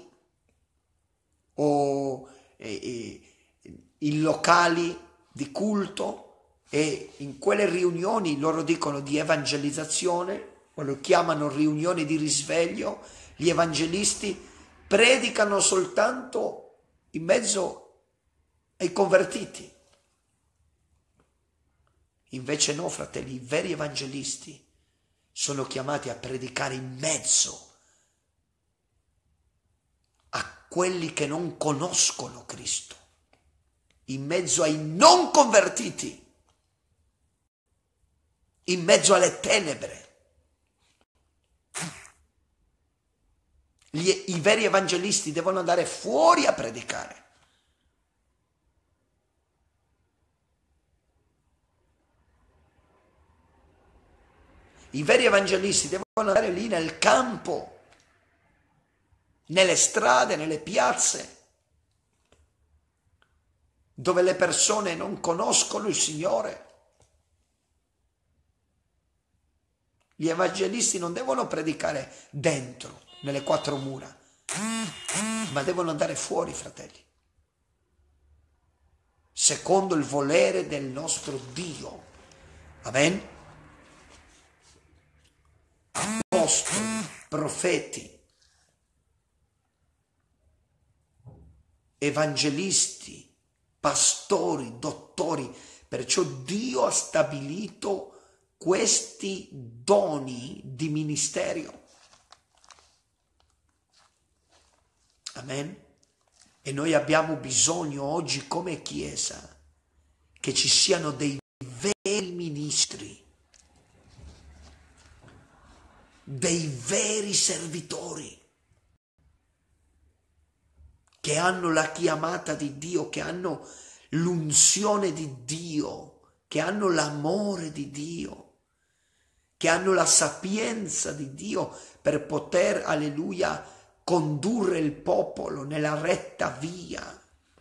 o eh, eh, in locali di culto, e in quelle riunioni loro dicono di evangelizzazione, o lo chiamano riunioni di risveglio. Gli evangelisti predicano soltanto in mezzo ai convertiti. Invece no, fratelli, i veri evangelisti sono chiamati a predicare in mezzo a quelli che non conoscono Cristo, in mezzo ai non convertiti, in mezzo alle tenebre. Gli, I veri evangelisti devono andare fuori a predicare. I veri evangelisti devono andare lì nel campo, nelle strade, nelle piazze, dove le persone non conoscono il Signore. Gli evangelisti non devono predicare dentro, nelle quattro mura, ma devono andare fuori, fratelli, secondo il volere del nostro Dio. Amen. Apostoli, profeti, evangelisti, pastori, dottori. Perciò Dio ha stabilito questi doni di ministerio. Amen. E noi abbiamo bisogno oggi come Chiesa che ci siano dei veri ministri, dei veri servitori che hanno la chiamata di Dio, che hanno l'unzione di Dio, che hanno l'amore di Dio, che hanno la sapienza di Dio per poter, alleluia, condurre il popolo nella retta via.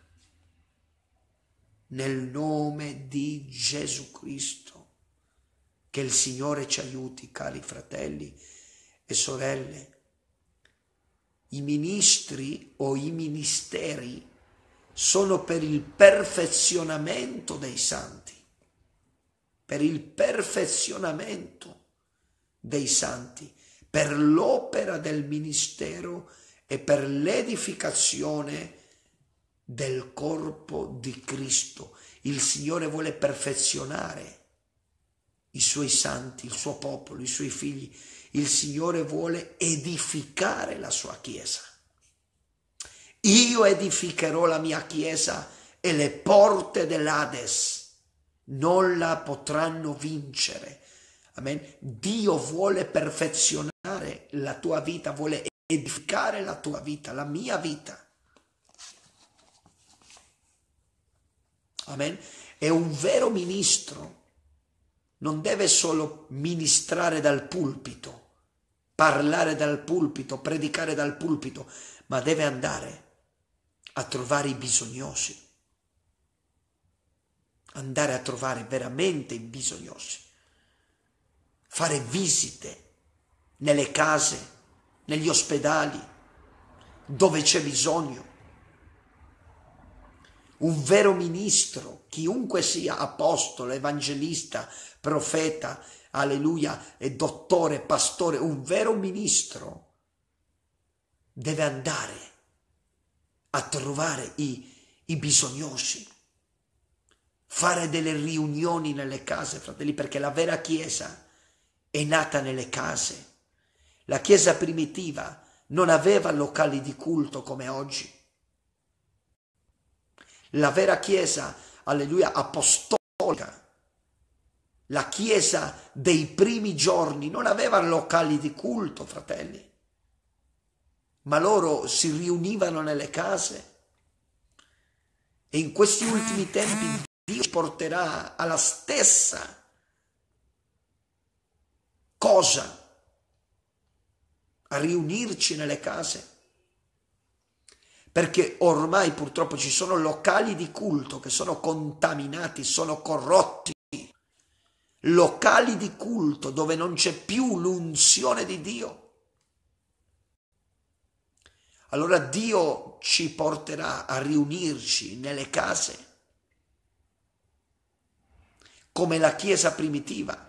Nel nome di Gesù Cristo, che il Signore ci aiuti, cari fratelli e sorelle. I ministri o i ministeri sono per il perfezionamento dei santi, per il perfezionamento dei santi, per l'opera del ministero e per l'edificazione del corpo di Cristo. Il Signore vuole perfezionare i suoi santi, il suo popolo, i suoi figli. Il Signore vuole edificare la sua Chiesa. Io edificherò la mia Chiesa e le porte dell'Ades non la potranno vincere. Amen. Dio vuole perfezionare la tua vita, vuole edificare la tua vita, la mia vita. Amen. E un vero ministro non deve solo ministrare dal pulpito, parlare dal pulpito, predicare dal pulpito, ma deve andare a trovare i bisognosi, andare a trovare veramente i bisognosi, fare visite nelle case, negli ospedali, dove c'è bisogno. Un vero ministro, chiunque sia, apostolo, evangelista, profeta, alleluia, e dottore, pastore, un vero ministro deve andare a trovare i, i bisognosi, fare delle riunioni nelle case, fratelli, perché la vera Chiesa è nata nelle case. La Chiesa primitiva non aveva locali di culto come oggi. La vera Chiesa, alleluia, apostolica, la Chiesa dei primi giorni non aveva locali di culto, fratelli, ma loro si riunivano nelle case. E in questi ultimi tempi Dio ci porterà alla stessa cosa, a riunirci nelle case. Perché ormai purtroppo ci sono locali di culto che sono contaminati, sono corrotti. Locali di culto dove non c'è più l'unzione di Dio. Allora Dio ci porterà a riunirci nelle case, come la Chiesa primitiva,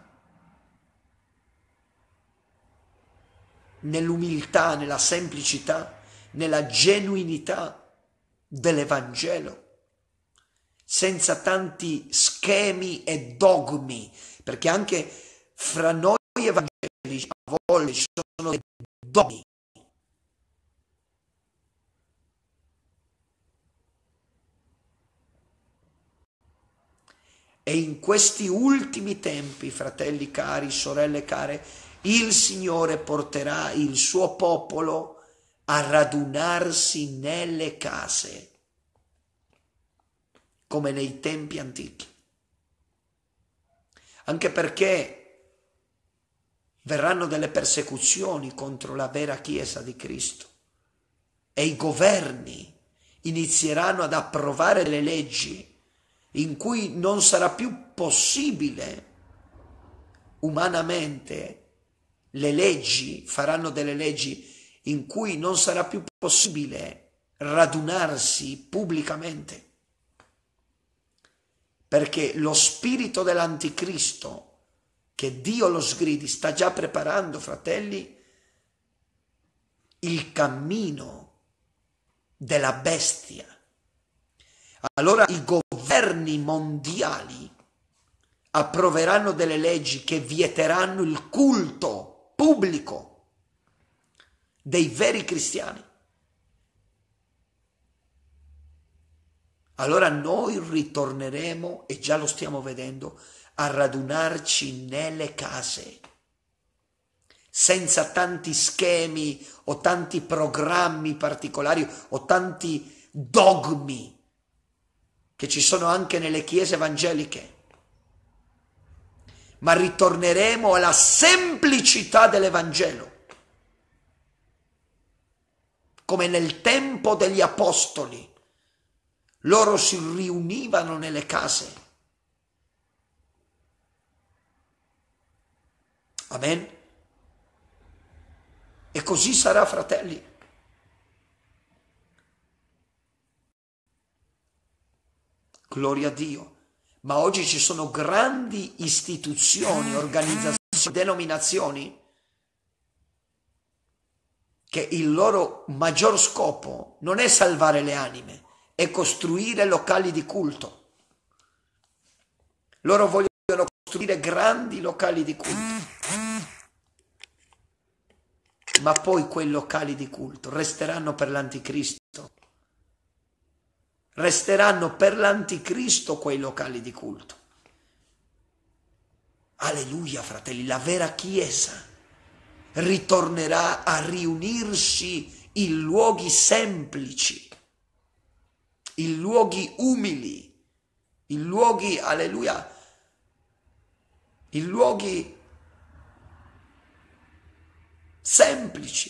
nell'umiltà, nella semplicità, nella genuinità dell'Evangelo, senza tanti schemi e dogmi, perché anche fra noi evangelici a volte ci sono dei dogmi. E in questi ultimi tempi, fratelli cari, sorelle care, il Signore porterà il suo popolo a radunarsi nelle case, come nei tempi antichi. Anche perché verranno delle persecuzioni contro la vera Chiesa di Cristo e i governi inizieranno ad approvare le leggi in cui non sarà più possibile umanamente, le leggi faranno delle leggi in cui non sarà più possibile radunarsi pubblicamente, perché lo spirito dell'anticristo, che Dio lo sgridi, sta già preparando, fratelli, il cammino della bestia. Allora i governi mondiali approveranno delle leggi che vieteranno il culto pubblico dei veri cristiani. Allora noi ritorneremo, e già lo stiamo vedendo, a radunarci nelle case, senza tanti schemi o tanti programmi particolari o tanti dogmi che ci sono anche nelle chiese evangeliche, ma ritorneremo alla semplicità dell'Evangelo, come nel tempo degli apostoli. Loro si riunivano nelle case. Amen. E così sarà, fratelli. Gloria a Dio. Ma oggi ci sono grandi istituzioni, organizzazioni, denominazioni che il loro maggior scopo non è salvare le anime, è costruire locali di culto. Loro vogliono costruire grandi locali di culto. Ma poi quei locali di culto resteranno per l'anticristo. Resteranno per l'anticristo quei locali di culto. Alleluia, fratelli, la vera Chiesa ritornerà a riunirsi in luoghi semplici, in luoghi umili, in luoghi, alleluia, in luoghi semplici.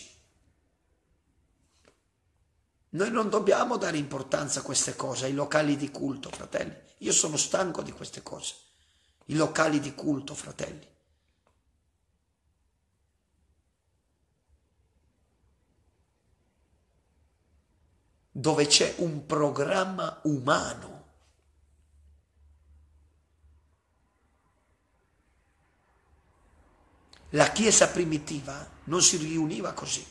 Noi non dobbiamo dare importanza a queste cose, ai locali di culto, fratelli. Io sono stanco di queste cose. I locali di culto, fratelli. Dove c'è un programma umano. La Chiesa primitiva non si riuniva così.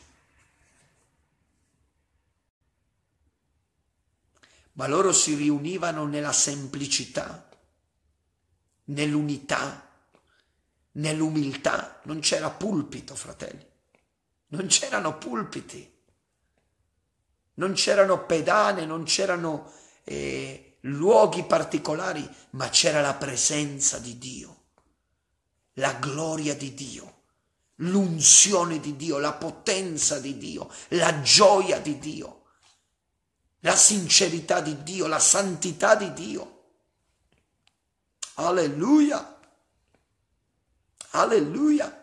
Ma loro si riunivano nella semplicità, nell'unità, nell'umiltà. Non c'era pulpito, fratelli. Non c'erano pulpiti. Non c'erano pedane, non c'erano eh, luoghi particolari, ma c'era la presenza di Dio, la gloria di Dio, l'unzione di Dio, la potenza di Dio, la gioia di Dio, la sincerità di Dio, la santità di Dio. Alleluia! Alleluia!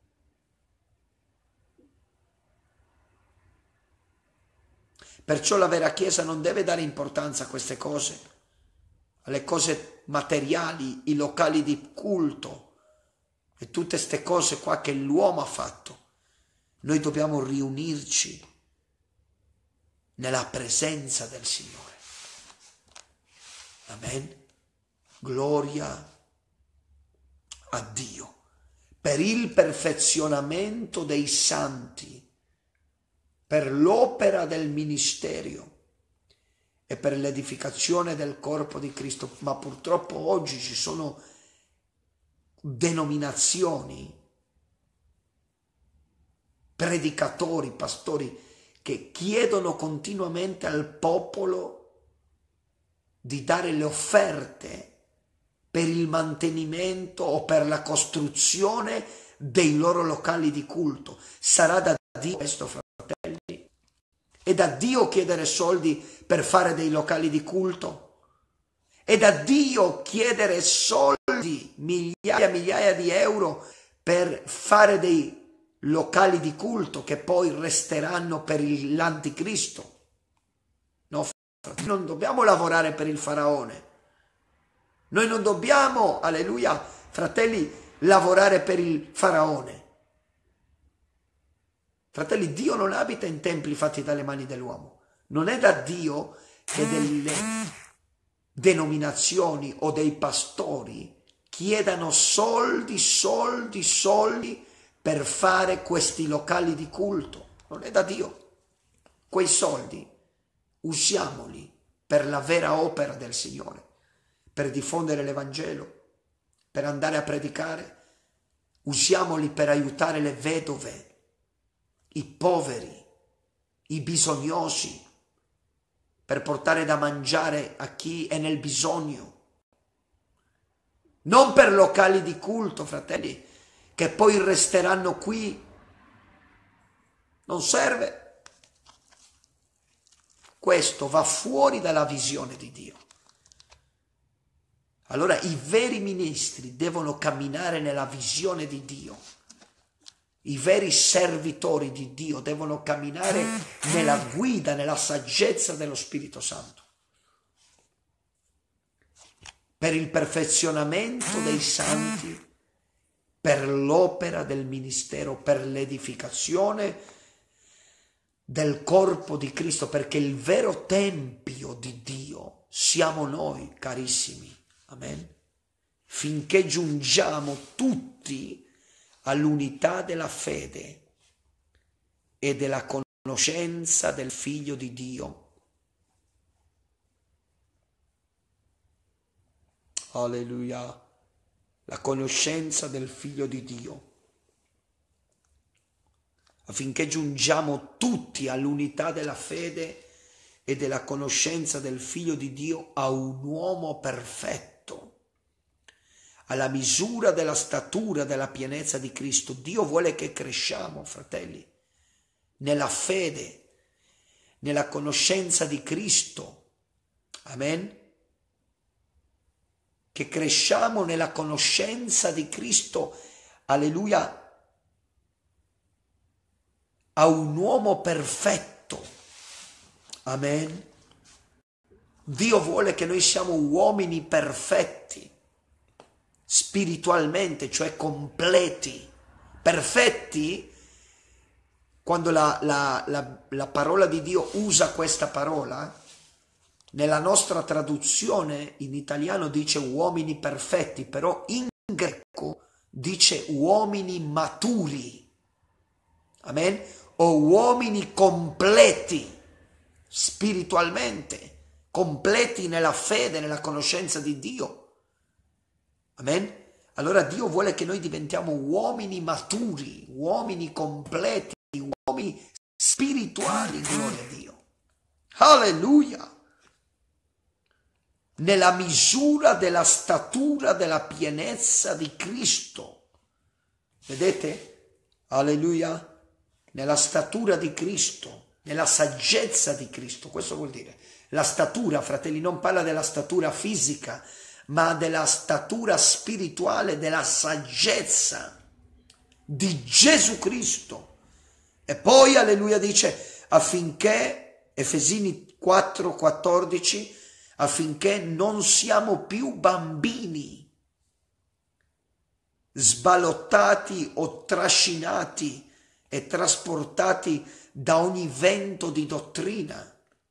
Perciò la vera Chiesa non deve dare importanza a queste cose, alle cose materiali, i locali di culto e tutte queste cose qua che l'uomo ha fatto. Noi dobbiamo riunirci nella presenza del Signore. Amen. Gloria a Dio. Per il perfezionamento dei santi, per l'opera del ministero e per l'edificazione del corpo di Cristo. Ma purtroppo oggi ci sono denominazioni, predicatori, pastori che chiedono continuamente al popolo di dare le offerte per il mantenimento o per la costruzione dei loro locali di culto. Sarà da Dio questo, fratelli? È da Dio chiedere soldi per fare dei locali di culto? È da Dio chiedere soldi, migliaia e migliaia di euro per fare dei locali di culto che poi resteranno per l'anticristo? No, fratelli, non dobbiamo lavorare per il faraone. Noi non dobbiamo, alleluia, fratelli, lavorare per il faraone. Fratelli, Dio non abita in templi fatti dalle mani dell'uomo. Non è da Dio che delle denominazioni o dei pastori chiedano soldi, soldi, soldi per fare questi locali di culto. Non è da Dio. Quei soldi usiamoli per la vera opera del Signore, per diffondere l'Evangelo, per andare a predicare, usiamoli per aiutare le vedove, i poveri, i bisognosi, per portare da mangiare a chi è nel bisogno. Non per locali di culto, fratelli, che poi resteranno qui. Non serve. Questo va fuori dalla visione di Dio. Allora i veri ministri devono camminare nella visione di Dio. I veri servitori di Dio devono camminare nella guida, nella saggezza dello Spirito Santo. Per il perfezionamento dei santi, per l'opera del ministero, per l'edificazione del corpo di Cristo, perché il vero tempio di Dio siamo noi, carissimi. Amen. Finché giungiamo tutti all'unità della fede e della conoscenza del Figlio di Dio. Alleluia. La conoscenza del Figlio di Dio. Affinché giungiamo tutti all'unità della fede e della conoscenza del Figlio di Dio, a un uomo perfetto, alla misura della statura della pienezza di Cristo. Dio vuole che cresciamo, fratelli, nella fede, nella conoscenza di Cristo. Amen. Che cresciamo nella conoscenza di Cristo, alleluia, a un uomo perfetto. Amen. Dio vuole che noi siamo uomini perfetti, spiritualmente, cioè completi, perfetti. Quando la, la, la, la parola di Dio usa questa parola, nella nostra traduzione in italiano dice uomini perfetti, però in greco dice uomini maturi, amen, o uomini completi spiritualmente, completi nella fede, nella conoscenza di Dio. Amen. Allora Dio vuole che noi diventiamo uomini maturi, uomini completi, uomini spirituali, gloria a Dio. Alleluia. Nella misura della statura della pienezza di Cristo. Vedete? Alleluia. Nella statura di Cristo, nella saggezza di Cristo. Questo vuol dire. La statura, fratelli, non parla della statura fisica, ma della statura spirituale, della saggezza di Gesù Cristo. E poi, alleluia, dice, affinché, Efesini quattro quattordici, affinché non siamo più bambini, sballottati o trascinati e trasportati da ogni vento di dottrina,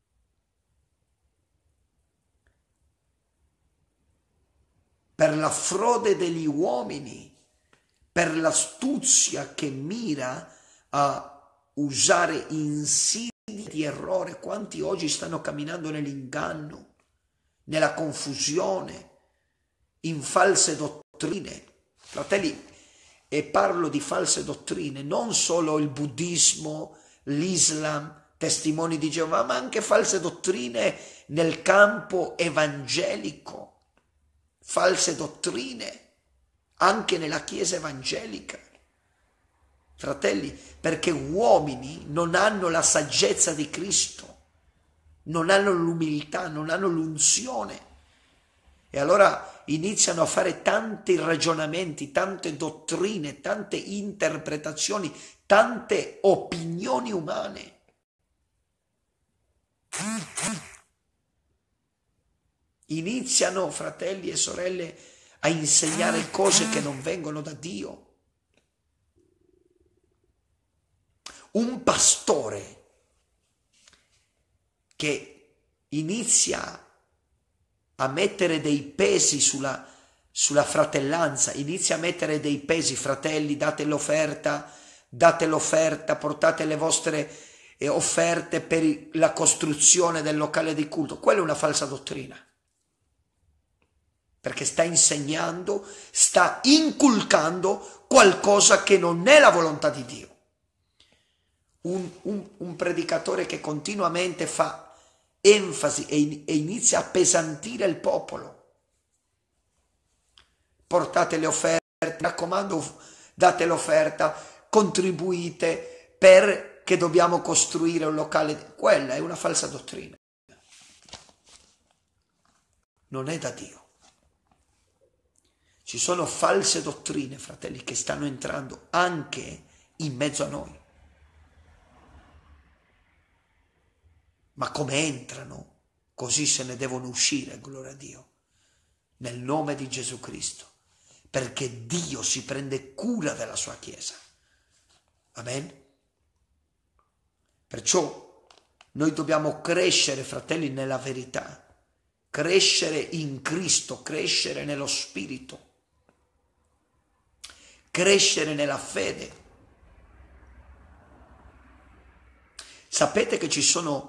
per la frode degli uomini, per l'astuzia che mira a usare insidie di errore. Quanti oggi stanno camminando nell'inganno, nella confusione, in false dottrine. Fratelli, e parlo di false dottrine, non solo il buddismo, l'Islam, testimoni di Geova, ma anche false dottrine nel campo evangelico. False dottrine anche nella Chiesa evangelica, fratelli, perché uomini non hanno la saggezza di Cristo, non hanno l'umiltà, non hanno l'unzione, e allora iniziano a fare tanti ragionamenti, tante dottrine, tante interpretazioni, tante opinioni umane. Iniziano, fratelli e sorelle, a insegnare cose che non vengono da Dio. Un pastore che inizia a mettere dei pesi sulla, sulla fratellanza, inizia a mettere dei pesi, fratelli, date l'offerta, date l'offerta, portate le vostre eh, offerte per la costruzione del locale di culto. Quella è una falsa dottrina. perché sta insegnando, sta inculcando qualcosa che non è la volontà di Dio. Un, un, un predicatore che continuamente fa enfasi e, e inizia a appesantire il popolo. Portate le offerte, mi raccomando, date l'offerta, contribuite perché dobbiamo costruire un locale. Quella è una falsa dottrina. Non è da Dio. Ci sono false dottrine, fratelli, che stanno entrando anche in mezzo a noi. Ma come entrano, così se ne devono uscire, gloria a Dio, nel nome di Gesù Cristo, perché Dio si prende cura della sua Chiesa. Amen? Perciò noi dobbiamo crescere, fratelli, nella verità, crescere in Cristo, crescere nello Spirito, crescere nella fede. Sapete che ci sono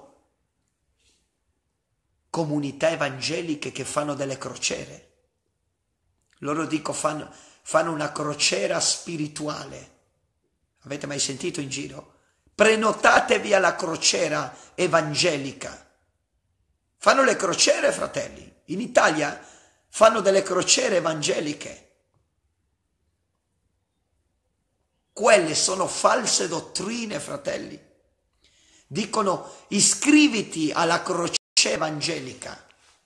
comunità evangeliche che fanno delle crociere? Loro dico fanno, fanno una crociera spirituale. Avete mai sentito in giro? Prenotatevi alla crociera evangelica. Fanno le crociere, fratelli. In Italia fanno delle crociere evangeliche. Quelle sono false dottrine, fratelli. Dicono iscriviti alla crociera evangelica.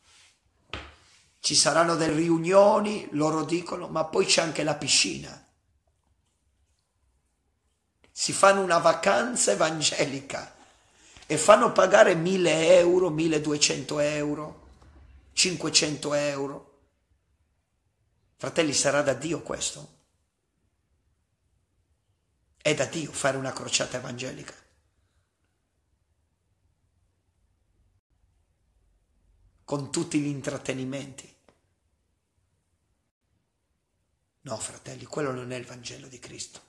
Ci saranno delle riunioni, loro dicono, ma poi c'è anche la piscina. Si fanno una vacanza evangelica e fanno pagare mille euro, milleduecento euro, cinquecento euro. Fratelli, sarà da Dio questo? È da Dio fare una crociata evangelica? Con tutti gli intrattenimenti? No, fratelli, quello non è il Vangelo di Cristo.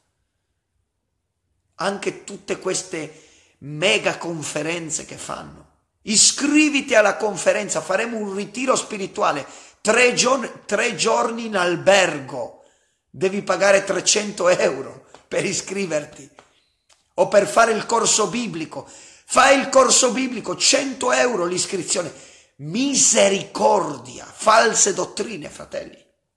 Anche tutte queste mega conferenze che fanno. Iscriviti alla conferenza, faremo un ritiro spirituale, tre giorni, tre giorni in albergo, devi pagare trecento euro per iscriverti, o per fare il corso biblico, fai il corso biblico, cento euro l'iscrizione. Misericordia, false dottrine, fratelli.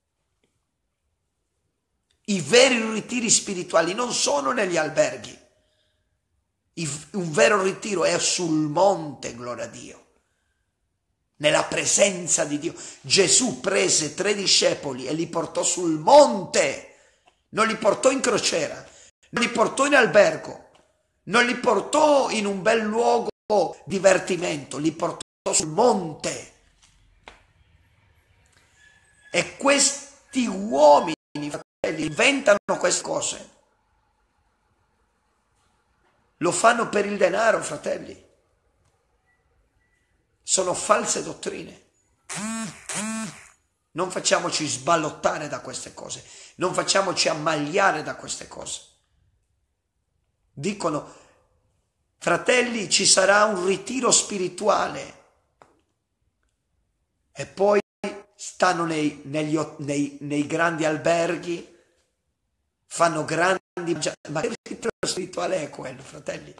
I veri ritiri spirituali non sono negli alberghi. Un vero ritiro è sul monte, gloria a Dio, nella presenza di Dio. Gesù prese tre discepoli e li portò sul monte, non li portò in crociera, non li portò in albergo, non li portò in un bel luogo divertimento, li portò sul monte. E questi uomini, fratelli, inventano queste cose. Lo fanno per il denaro, fratelli. Sono false dottrine. Non facciamoci sballottare da queste cose. Non facciamoci ammagliare da queste cose. Dicono, fratelli, ci sarà un ritiro spirituale. E poi stanno nei, negli, nei, nei grandi alberghi, fanno grandi... Ma che ritiro spirituale è quello, fratelli?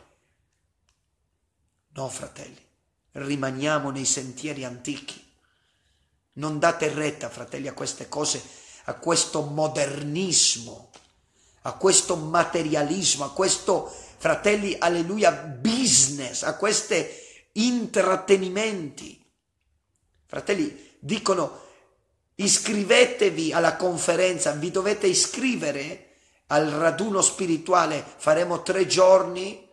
No, fratelli, rimaniamo nei sentieri antichi. Non date retta, fratelli, a queste cose, a questo modernismo, a questo materialismo, a questo, fratelli, alleluia, business, a questi intrattenimenti. Fratelli, dicono, iscrivetevi alla conferenza, vi dovete iscrivere al raduno spirituale, faremo tre giorni.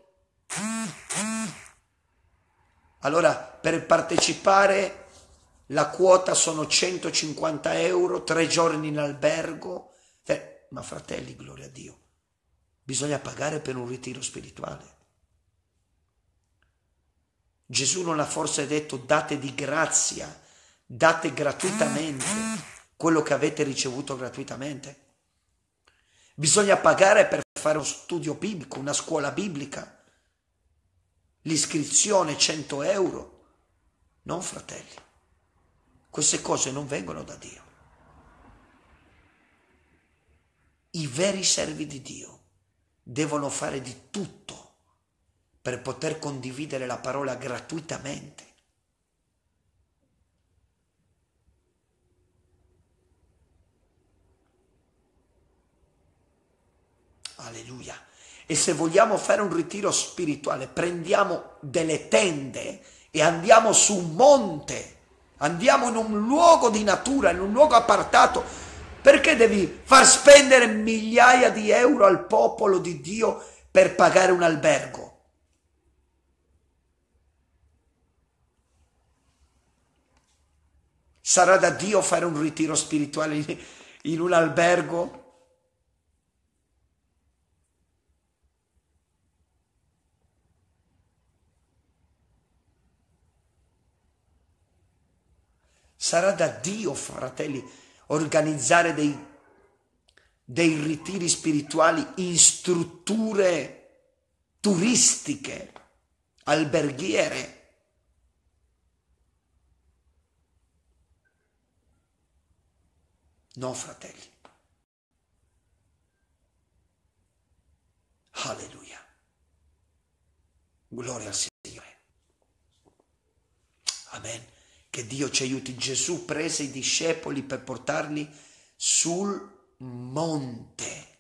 Allora, per partecipare la quota sono centocinquanta euro, tre giorni in albergo. Ma fratelli, gloria a Dio, bisogna pagare per un ritiro spirituale. Gesù non ha forse detto date di grazia, date gratuitamente quello che avete ricevuto gratuitamente? Bisogna pagare per fare uno studio biblico, una scuola biblica. L'iscrizione cento euro. No, fratelli, queste cose non vengono da Dio. i veri servi di Dio devono fare di tutto per poter condividere la parola gratuitamente. Alleluia. E se vogliamo fare un ritiro spirituale, prendiamo delle tende e andiamo su un monte, andiamo in un luogo di natura, in un luogo appartato. Perché devi far spendere migliaia di euro al popolo di Dio per pagare un albergo? Sarà da Dio fare un ritiro spirituale in, in un albergo? Sarà da Dio, fratelli, organizzare dei, dei ritiri spirituali in strutture turistiche, alberghiere. No, fratelli. Alleluia. Gloria al Signore. Amen. Che Dio ci aiuti. Gesù prese i discepoli per portarli sul monte.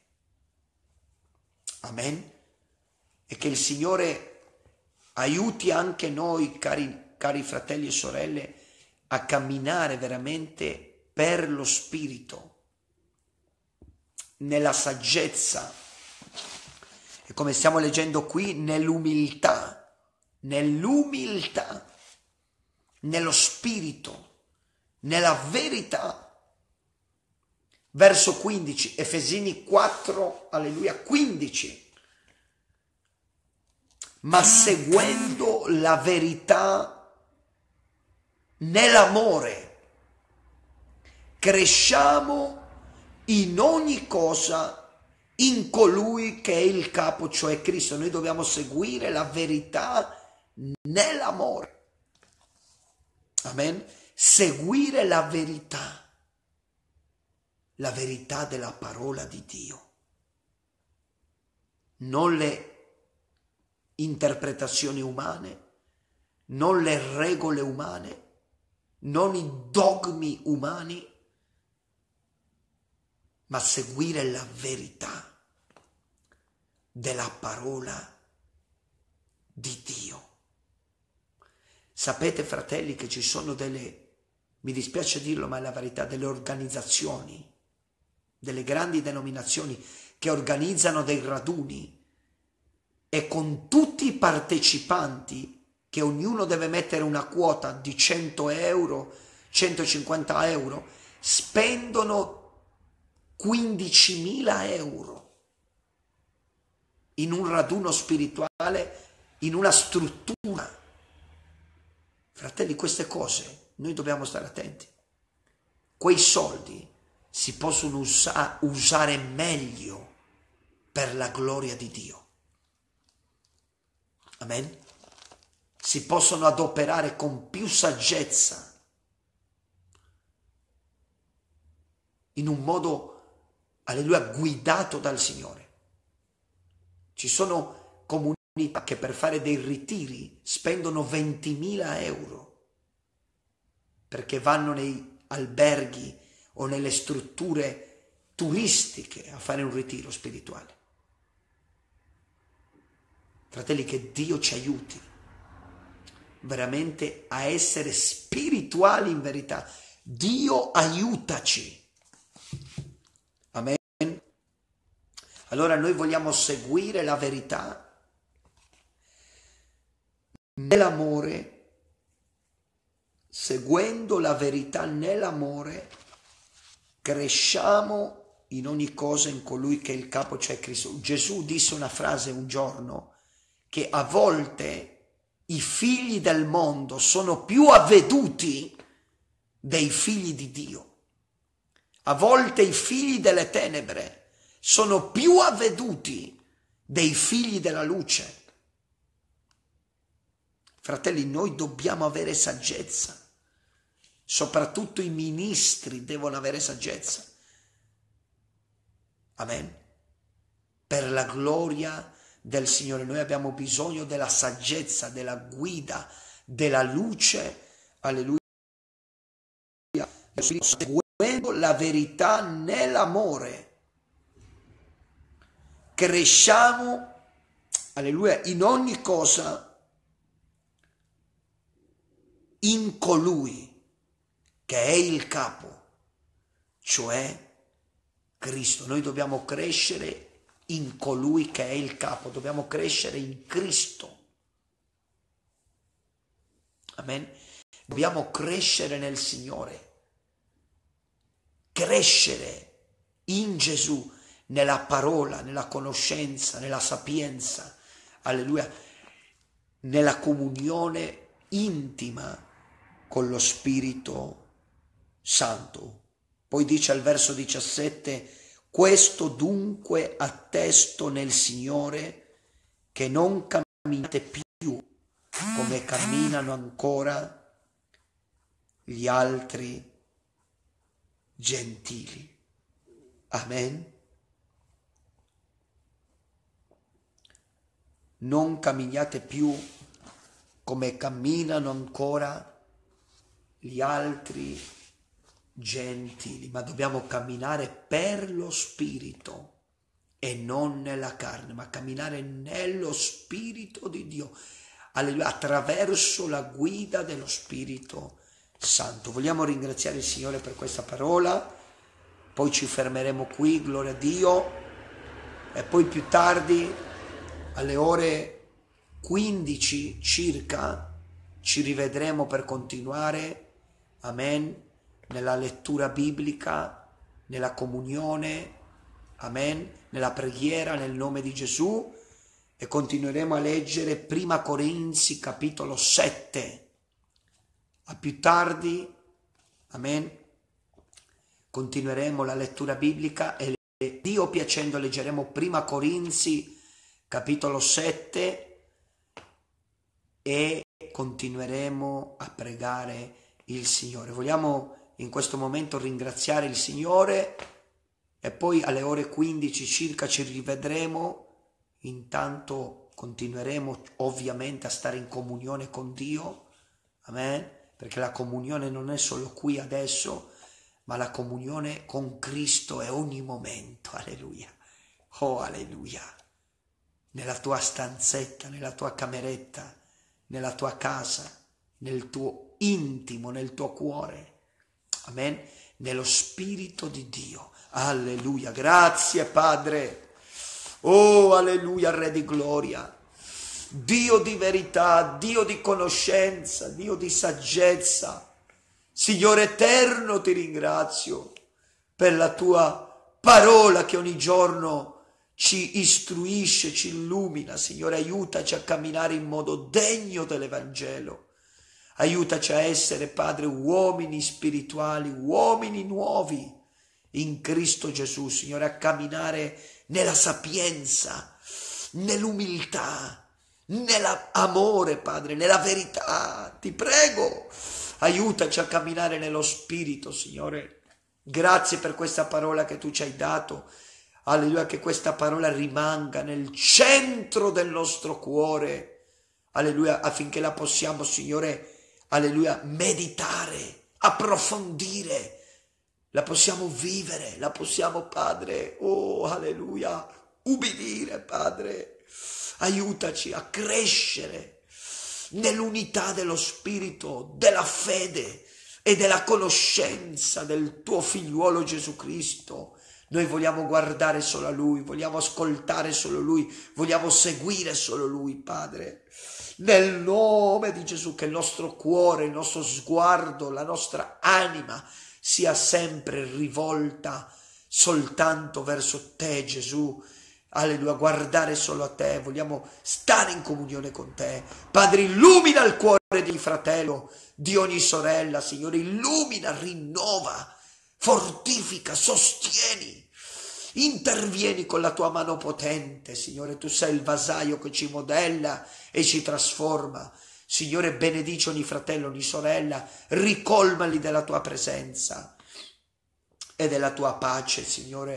Amen. E che il Signore aiuti anche noi, cari, cari fratelli e sorelle, a camminare veramente per lo Spirito, nella saggezza. E come stiamo leggendo qui, nell'umiltà, nell'umiltà. Nello spirito, nella verità. Verso quindici, Efesini quattro, alleluia, quindici. Ma seguendo la verità nell'amore, cresciamo in ogni cosa in colui che è il capo, cioè Cristo. Noi dobbiamo seguire la verità nell'amore. Amen. Seguire la verità, la verità della parola di Dio, non le interpretazioni umane, non le regole umane, non i dogmi umani, ma seguire la verità della parola di Dio. Sapete, fratelli, che ci sono delle, mi dispiace dirlo, ma è la verità, delle organizzazioni, delle grandi denominazioni che organizzano dei raduni e con tutti i partecipanti, che ognuno deve mettere una quota di cento euro, centocinquanta euro, spendono quindicimila euro in un raduno spirituale, in una struttura. Fratelli, queste cose noi dobbiamo stare attenti. Quei soldi si possono usa- usare meglio per la gloria di Dio. Amen. Si possono adoperare con più saggezza, in un modo, alleluia, guidato dal Signore. Ci sono comunità che per fare dei ritiri spendono ventimila euro perché vanno nei alberghi o nelle strutture turistiche a fare un ritiro spirituale. Fratelli, che Dio ci aiuti veramente a essere spirituali in verità. Dio aiutaci. Amen. Allora noi vogliamo seguire la verità nell'amore, seguendo la verità nell'amore, cresciamo in ogni cosa in colui che è il capo, cioè Cristo. Gesù disse una frase un giorno, che a volte i figli del mondo sono più avveduti dei figli di Dio. A volte i figli delle tenebre sono più avveduti dei figli della luce. Fratelli, noi dobbiamo avere saggezza, soprattutto i ministri devono avere saggezza. Amen. Per la gloria del Signore. Noi abbiamo bisogno della saggezza, della guida, della luce. Alleluia. Seguendo la verità nell'amore. Cresciamo, alleluia, in ogni cosa in colui che è il capo, cioè Cristo. Noi dobbiamo crescere in colui che è il capo, dobbiamo crescere in Cristo. Amen. Dobbiamo crescere nel Signore, crescere in Gesù, nella parola, nella conoscenza, nella sapienza, alleluia, nella comunione intima con lo Spirito Santo. Poi dice al verso diciassette: questo dunque attesto nel Signore, che non camminate più come camminano ancora gli altri gentili. Amen. Non camminiate più come camminano ancora gli altri gentili, ma dobbiamo camminare per lo Spirito e non nella carne, ma camminare nello Spirito di Dio, alleluia, attraverso la guida dello Spirito Santo. Vogliamo ringraziare il Signore per questa parola, poi ci fermeremo qui, gloria a Dio, e poi più tardi alle ore quindici circa ci rivedremo per continuare, amen, nella lettura biblica, nella comunione, amen, nella preghiera nel nome di Gesù, e continueremo a leggere Prima Corinzi capitolo sette. A più tardi, amen, continueremo la lettura biblica e Dio piacendo leggeremo Prima Corinzi capitolo sette e continueremo a pregare il Signore. Vogliamo in questo momento ringraziare il Signore e poi alle ore quindici circa ci rivedremo. Intanto continueremo ovviamente a stare in comunione con Dio, amen, perché la comunione non è solo qui adesso, ma la comunione con Cristo è ogni momento, alleluia, oh alleluia, nella tua stanzetta, nella tua cameretta, nella tua casa, nel tuo intimo, nel tuo cuore, amen, nello Spirito di Dio, alleluia. Grazie Padre, oh alleluia, Re di gloria, Dio di verità, Dio di conoscenza, Dio di saggezza. Signore eterno, ti ringrazio per la tua parola che ogni giorno ci istruisce, ci illumina. Signore, aiutaci a camminare in modo degno dell'Evangelo. Aiutaci a essere, Padre, uomini spirituali, uomini nuovi in Cristo Gesù, Signore, a camminare nella sapienza, nell'umiltà, nell'amore, Padre, nella verità. Ti prego, aiutaci a camminare nello Spirito, Signore. Grazie per questa parola che tu ci hai dato. Alleluia, che questa parola rimanga nel centro del nostro cuore. Alleluia, affinché la possiamo, Signore, alleluia, meditare, approfondire. La possiamo vivere, la possiamo, Padre, oh, alleluia, ubbidire, Padre. Aiutaci a crescere nell'unità dello Spirito, della fede e della conoscenza del tuo figliuolo Gesù Cristo. Noi vogliamo guardare solo a Lui, vogliamo ascoltare solo Lui, vogliamo seguire solo Lui, Padre. Nel nome di Gesù, che il nostro cuore, il nostro sguardo, la nostra anima sia sempre rivolta soltanto verso te, Gesù. Alleluia, guardare solo a te, vogliamo stare in comunione con te. Padre, illumina il cuore di ogni fratello, di ogni sorella, Signore, illumina, rinnova, fortifica, sostieni. Intervieni con la tua mano potente, Signore, tu sei il vasaio che ci modella e ci trasforma. Signore, benedici ogni fratello, ogni sorella, ricolmali della tua presenza e della tua pace, Signore.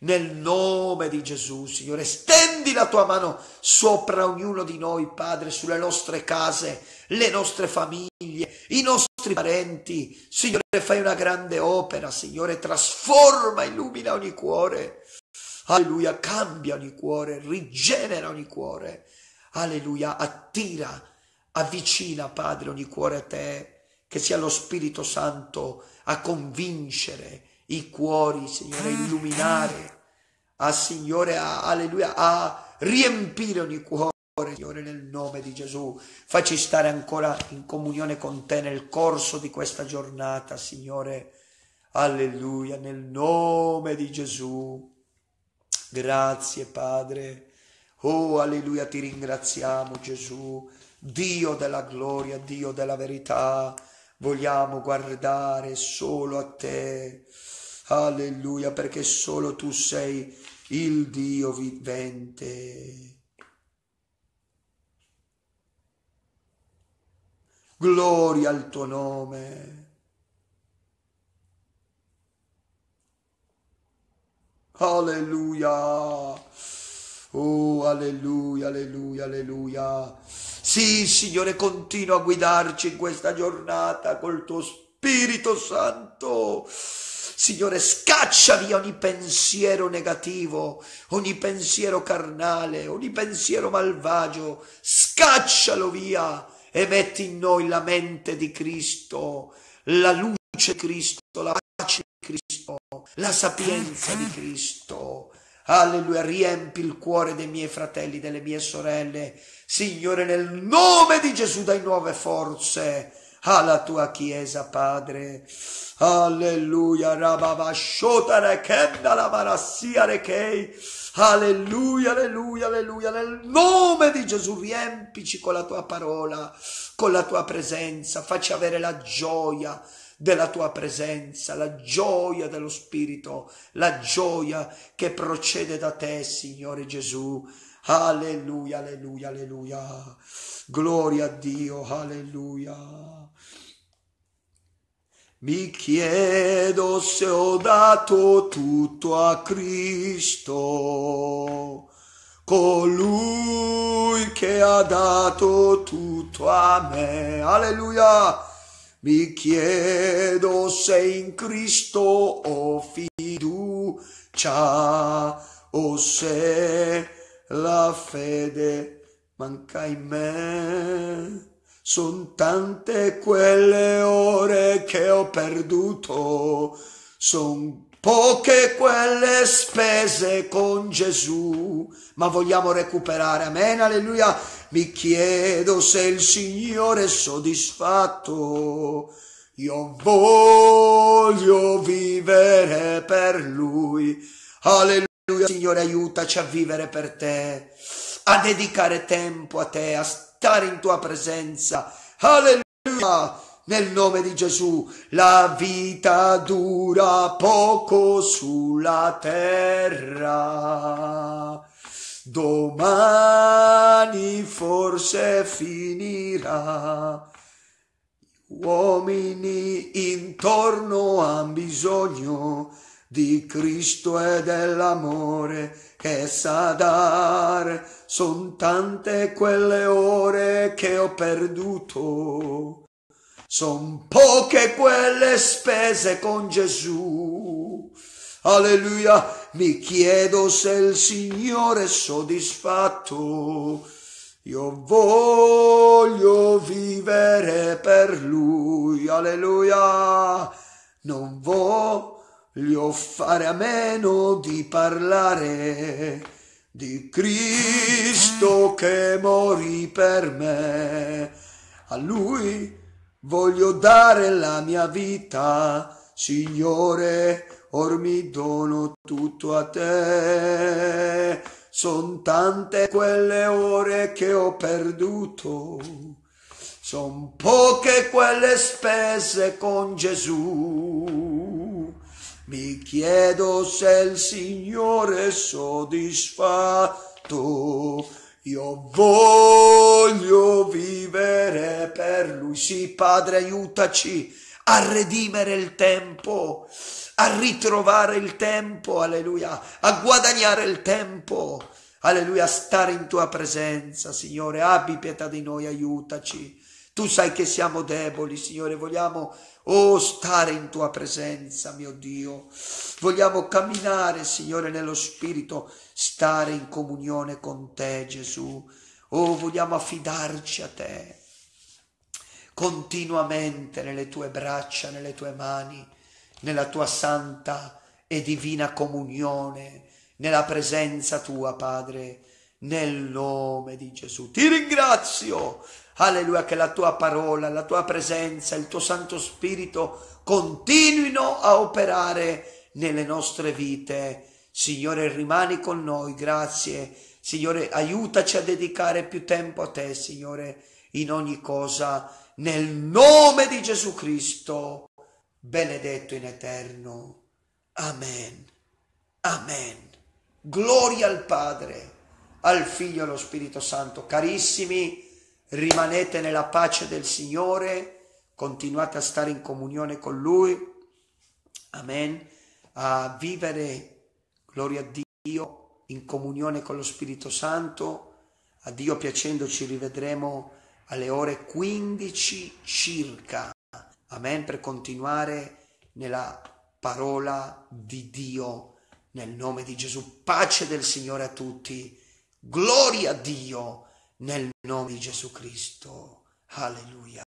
nel nome di Gesù, Signore. Stendi la tua mano sopra ognuno di noi, Padre, sulle nostre case, le nostre famiglie, i nostri parenti. Signore, fai una grande opera, Signore, trasforma, illumina ogni cuore. Alleluia, cambia ogni cuore, rigenera ogni cuore. Alleluia, attira, avvicina, Padre, ogni cuore a te, che sia lo Spirito Santo a convincere i cuori, Signore, a illuminare, a Signore, a, alleluia, a riempire ogni cuore, Signore, nel nome di Gesù. Facci stare ancora in comunione con te nel corso di questa giornata, Signore, alleluia, nel nome di Gesù. Grazie, Padre. Oh, alleluia, ti ringraziamo, Gesù, Dio della gloria, Dio della verità. Vogliamo guardare solo a te. Alleluia, perché solo tu sei il Dio vivente. Gloria al tuo nome. Alleluia. Oh, alleluia, alleluia, alleluia. Sì, Signore, continua a guidarci in questa giornata col tuo Spirito Santo. Signore, scaccia via ogni pensiero negativo, ogni pensiero carnale, ogni pensiero malvagio. Scaccialo via e metti in noi la mente di Cristo, la luce di Cristo, la pace di Cristo, la sapienza di Cristo. Alleluia, riempi il cuore dei miei fratelli, delle mie sorelle. Signore, nel nome di Gesù dai nuove forze alla tua Chiesa, Padre. Alleluia, rababashota rekenda la marassia rekei. Alleluia, alleluia, alleluia. Nel nome di Gesù riempici con la tua parola, con la tua presenza. Facci avere la gioia della tua presenza, la gioia dello Spirito, la gioia che procede da te, Signore Gesù. Alleluia, alleluia, alleluia. Gloria a Dio, alleluia. Mi chiedo se ho dato tutto a Cristo, colui che ha dato tutto a me. Alleluia. Mi chiedo se in Cristo ho fiducia o se la fede manca in me. Son tante quelle ore che ho perduto, son poche quelle spese con Gesù, ma vogliamo recuperare, amen, alleluia. Mi chiedo se il Signore è soddisfatto, io voglio vivere per Lui, alleluia. Signore, aiutaci a vivere per te, a dedicare tempo a te, a stare in tua presenza, alleluia. Nel nome di Gesù, la vita dura poco sulla terra, domani forse finirà. Uomini intorno han bisogno di Cristo e dell'amore che sa dar. Son tante quelle ore che ho perduto, son poche quelle spese con Gesù. Alleluia, mi chiedo se il Signore è soddisfatto, io voglio vivere per Lui. Alleluia, non voglio fare a meno di parlare di Cristo che morì per me. A Lui voglio dare la mia vita, Signore, or mi dono tutto a te. Son tante quelle ore che ho perduto, son poche quelle spese con Gesù. Mi chiedo se il Signore è soddisfatto, io voglio vivere per Lui. Sì, Padre, aiutaci a redimere il tempo, a ritrovare il tempo, alleluia, a guadagnare il tempo, alleluia, a stare in tua presenza, Signore. Abbi pietà di noi, aiutaci. Tu sai che siamo deboli, Signore, vogliamo, oh, stare in tua presenza, mio Dio. Vogliamo camminare, Signore, nello Spirito, stare in comunione con te, Gesù. Oh, vogliamo affidarci a te continuamente nelle tue braccia, nelle tue mani, nella tua santa e divina comunione, nella presenza tua, Padre, nel nome di Gesù. Ti ringrazio, alleluia, che la tua parola, la tua presenza, il tuo Santo Spirito continuino a operare nelle nostre vite. Signore, rimani con noi, grazie. Signore, aiutaci a dedicare più tempo a te, Signore, in ogni cosa, nel nome di Gesù Cristo, benedetto in eterno. Amen. Amen. Gloria al Padre, al Figlio e allo Spirito Santo. Carissimi, rimanete nella pace del Signore, continuate a stare in comunione con Lui. Amen. A vivere, gloria a Dio, in comunione con lo Spirito Santo. A Dio piacendo ci rivedremo alle ore quindici circa. Amen, per continuare nella parola di Dio, nel nome di Gesù. Pace del Signore a tutti. Gloria a Dio nel nome di Gesù Cristo. Alleluia.